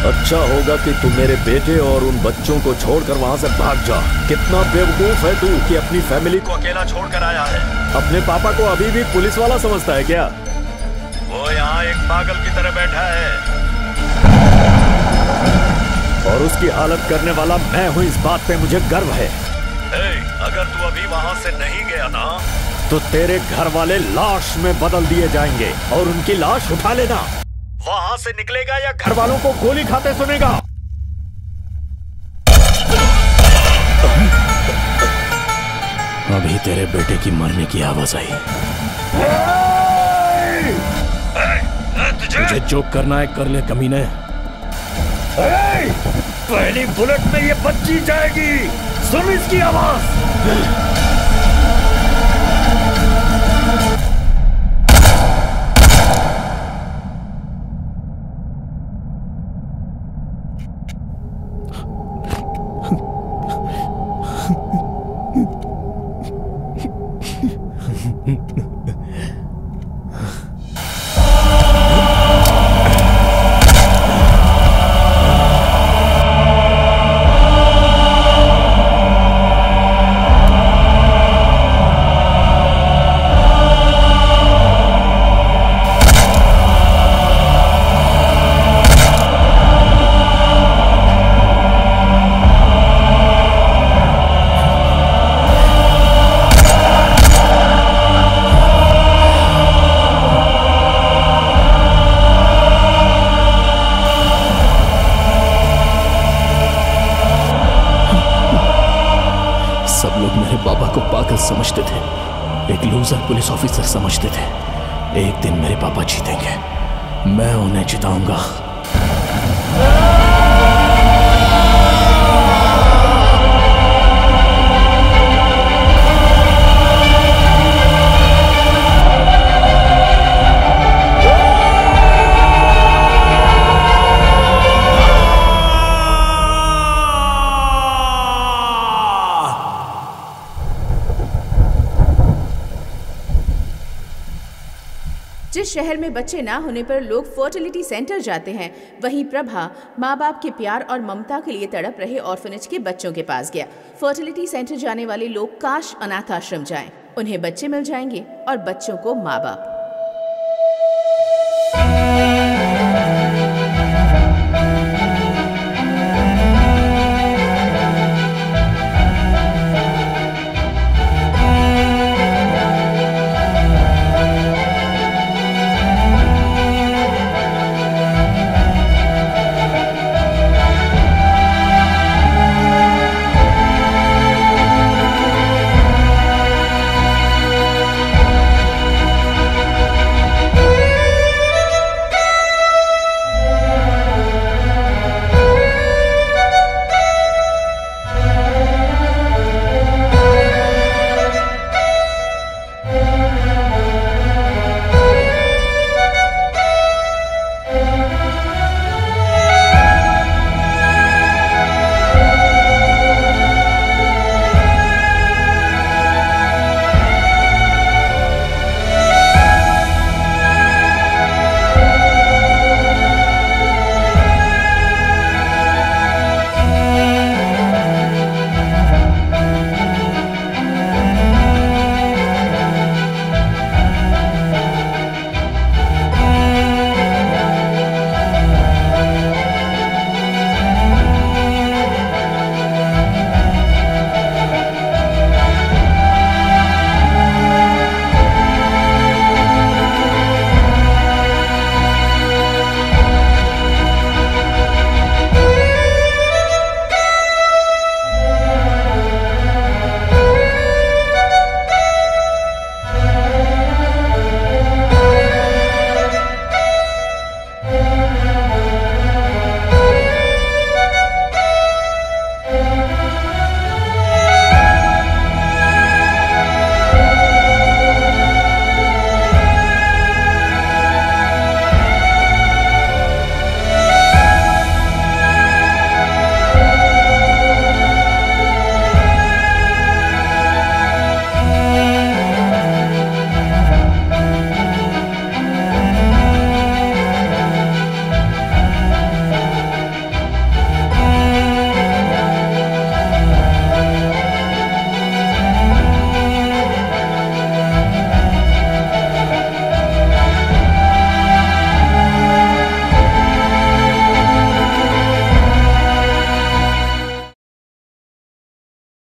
अच्छा होगा कि तू मेरे बेटे और उन बच्चों को छोड़कर वहां से भाग जा। कितना बेवकूफ है तू कि अपनी फैमिली को अकेला छोड़कर आया है। अपने पापा को अभी भी पुलिस वाला समझता है क्या? वो यहाँ एक पागल की तरह बैठा है और उसकी हालत करने वाला मैं हूँ, इस बात पे मुझे गर्व है। अगर तू अभी वहां से नहीं गया ना तो तेरे घर वाले लाश में बदल दिए जाएंगे और उनकी लाश उठा लेना। वहां से निकलेगा या घर वालों को गोली खाते सुनेगा? अभी तेरे बेटे की मरने की आवाज आई। तुझे जो करना है कर ले कमीने। पहली बुलेट में ये बच्ची जाएगी, सुन इसकी आवाज। समझते थे, एक लूजर पुलिस ऑफिसर समझते थे। एक दिन मेरे पापा जीतेंगे, मैं उन्हें जिताऊंगा। जिस शहर में बच्चे ना होने पर लोग फर्टिलिटी सेंटर जाते हैं, वहीं प्रभा माँ बाप के प्यार और ममता के लिए तड़प रहे ऑर्फनेज के बच्चों के पास गया। फर्टिलिटी सेंटर जाने वाले लोग काश अनाथ आश्रम जाएं, उन्हें बच्चे मिल जाएंगे और बच्चों को माँ बाप।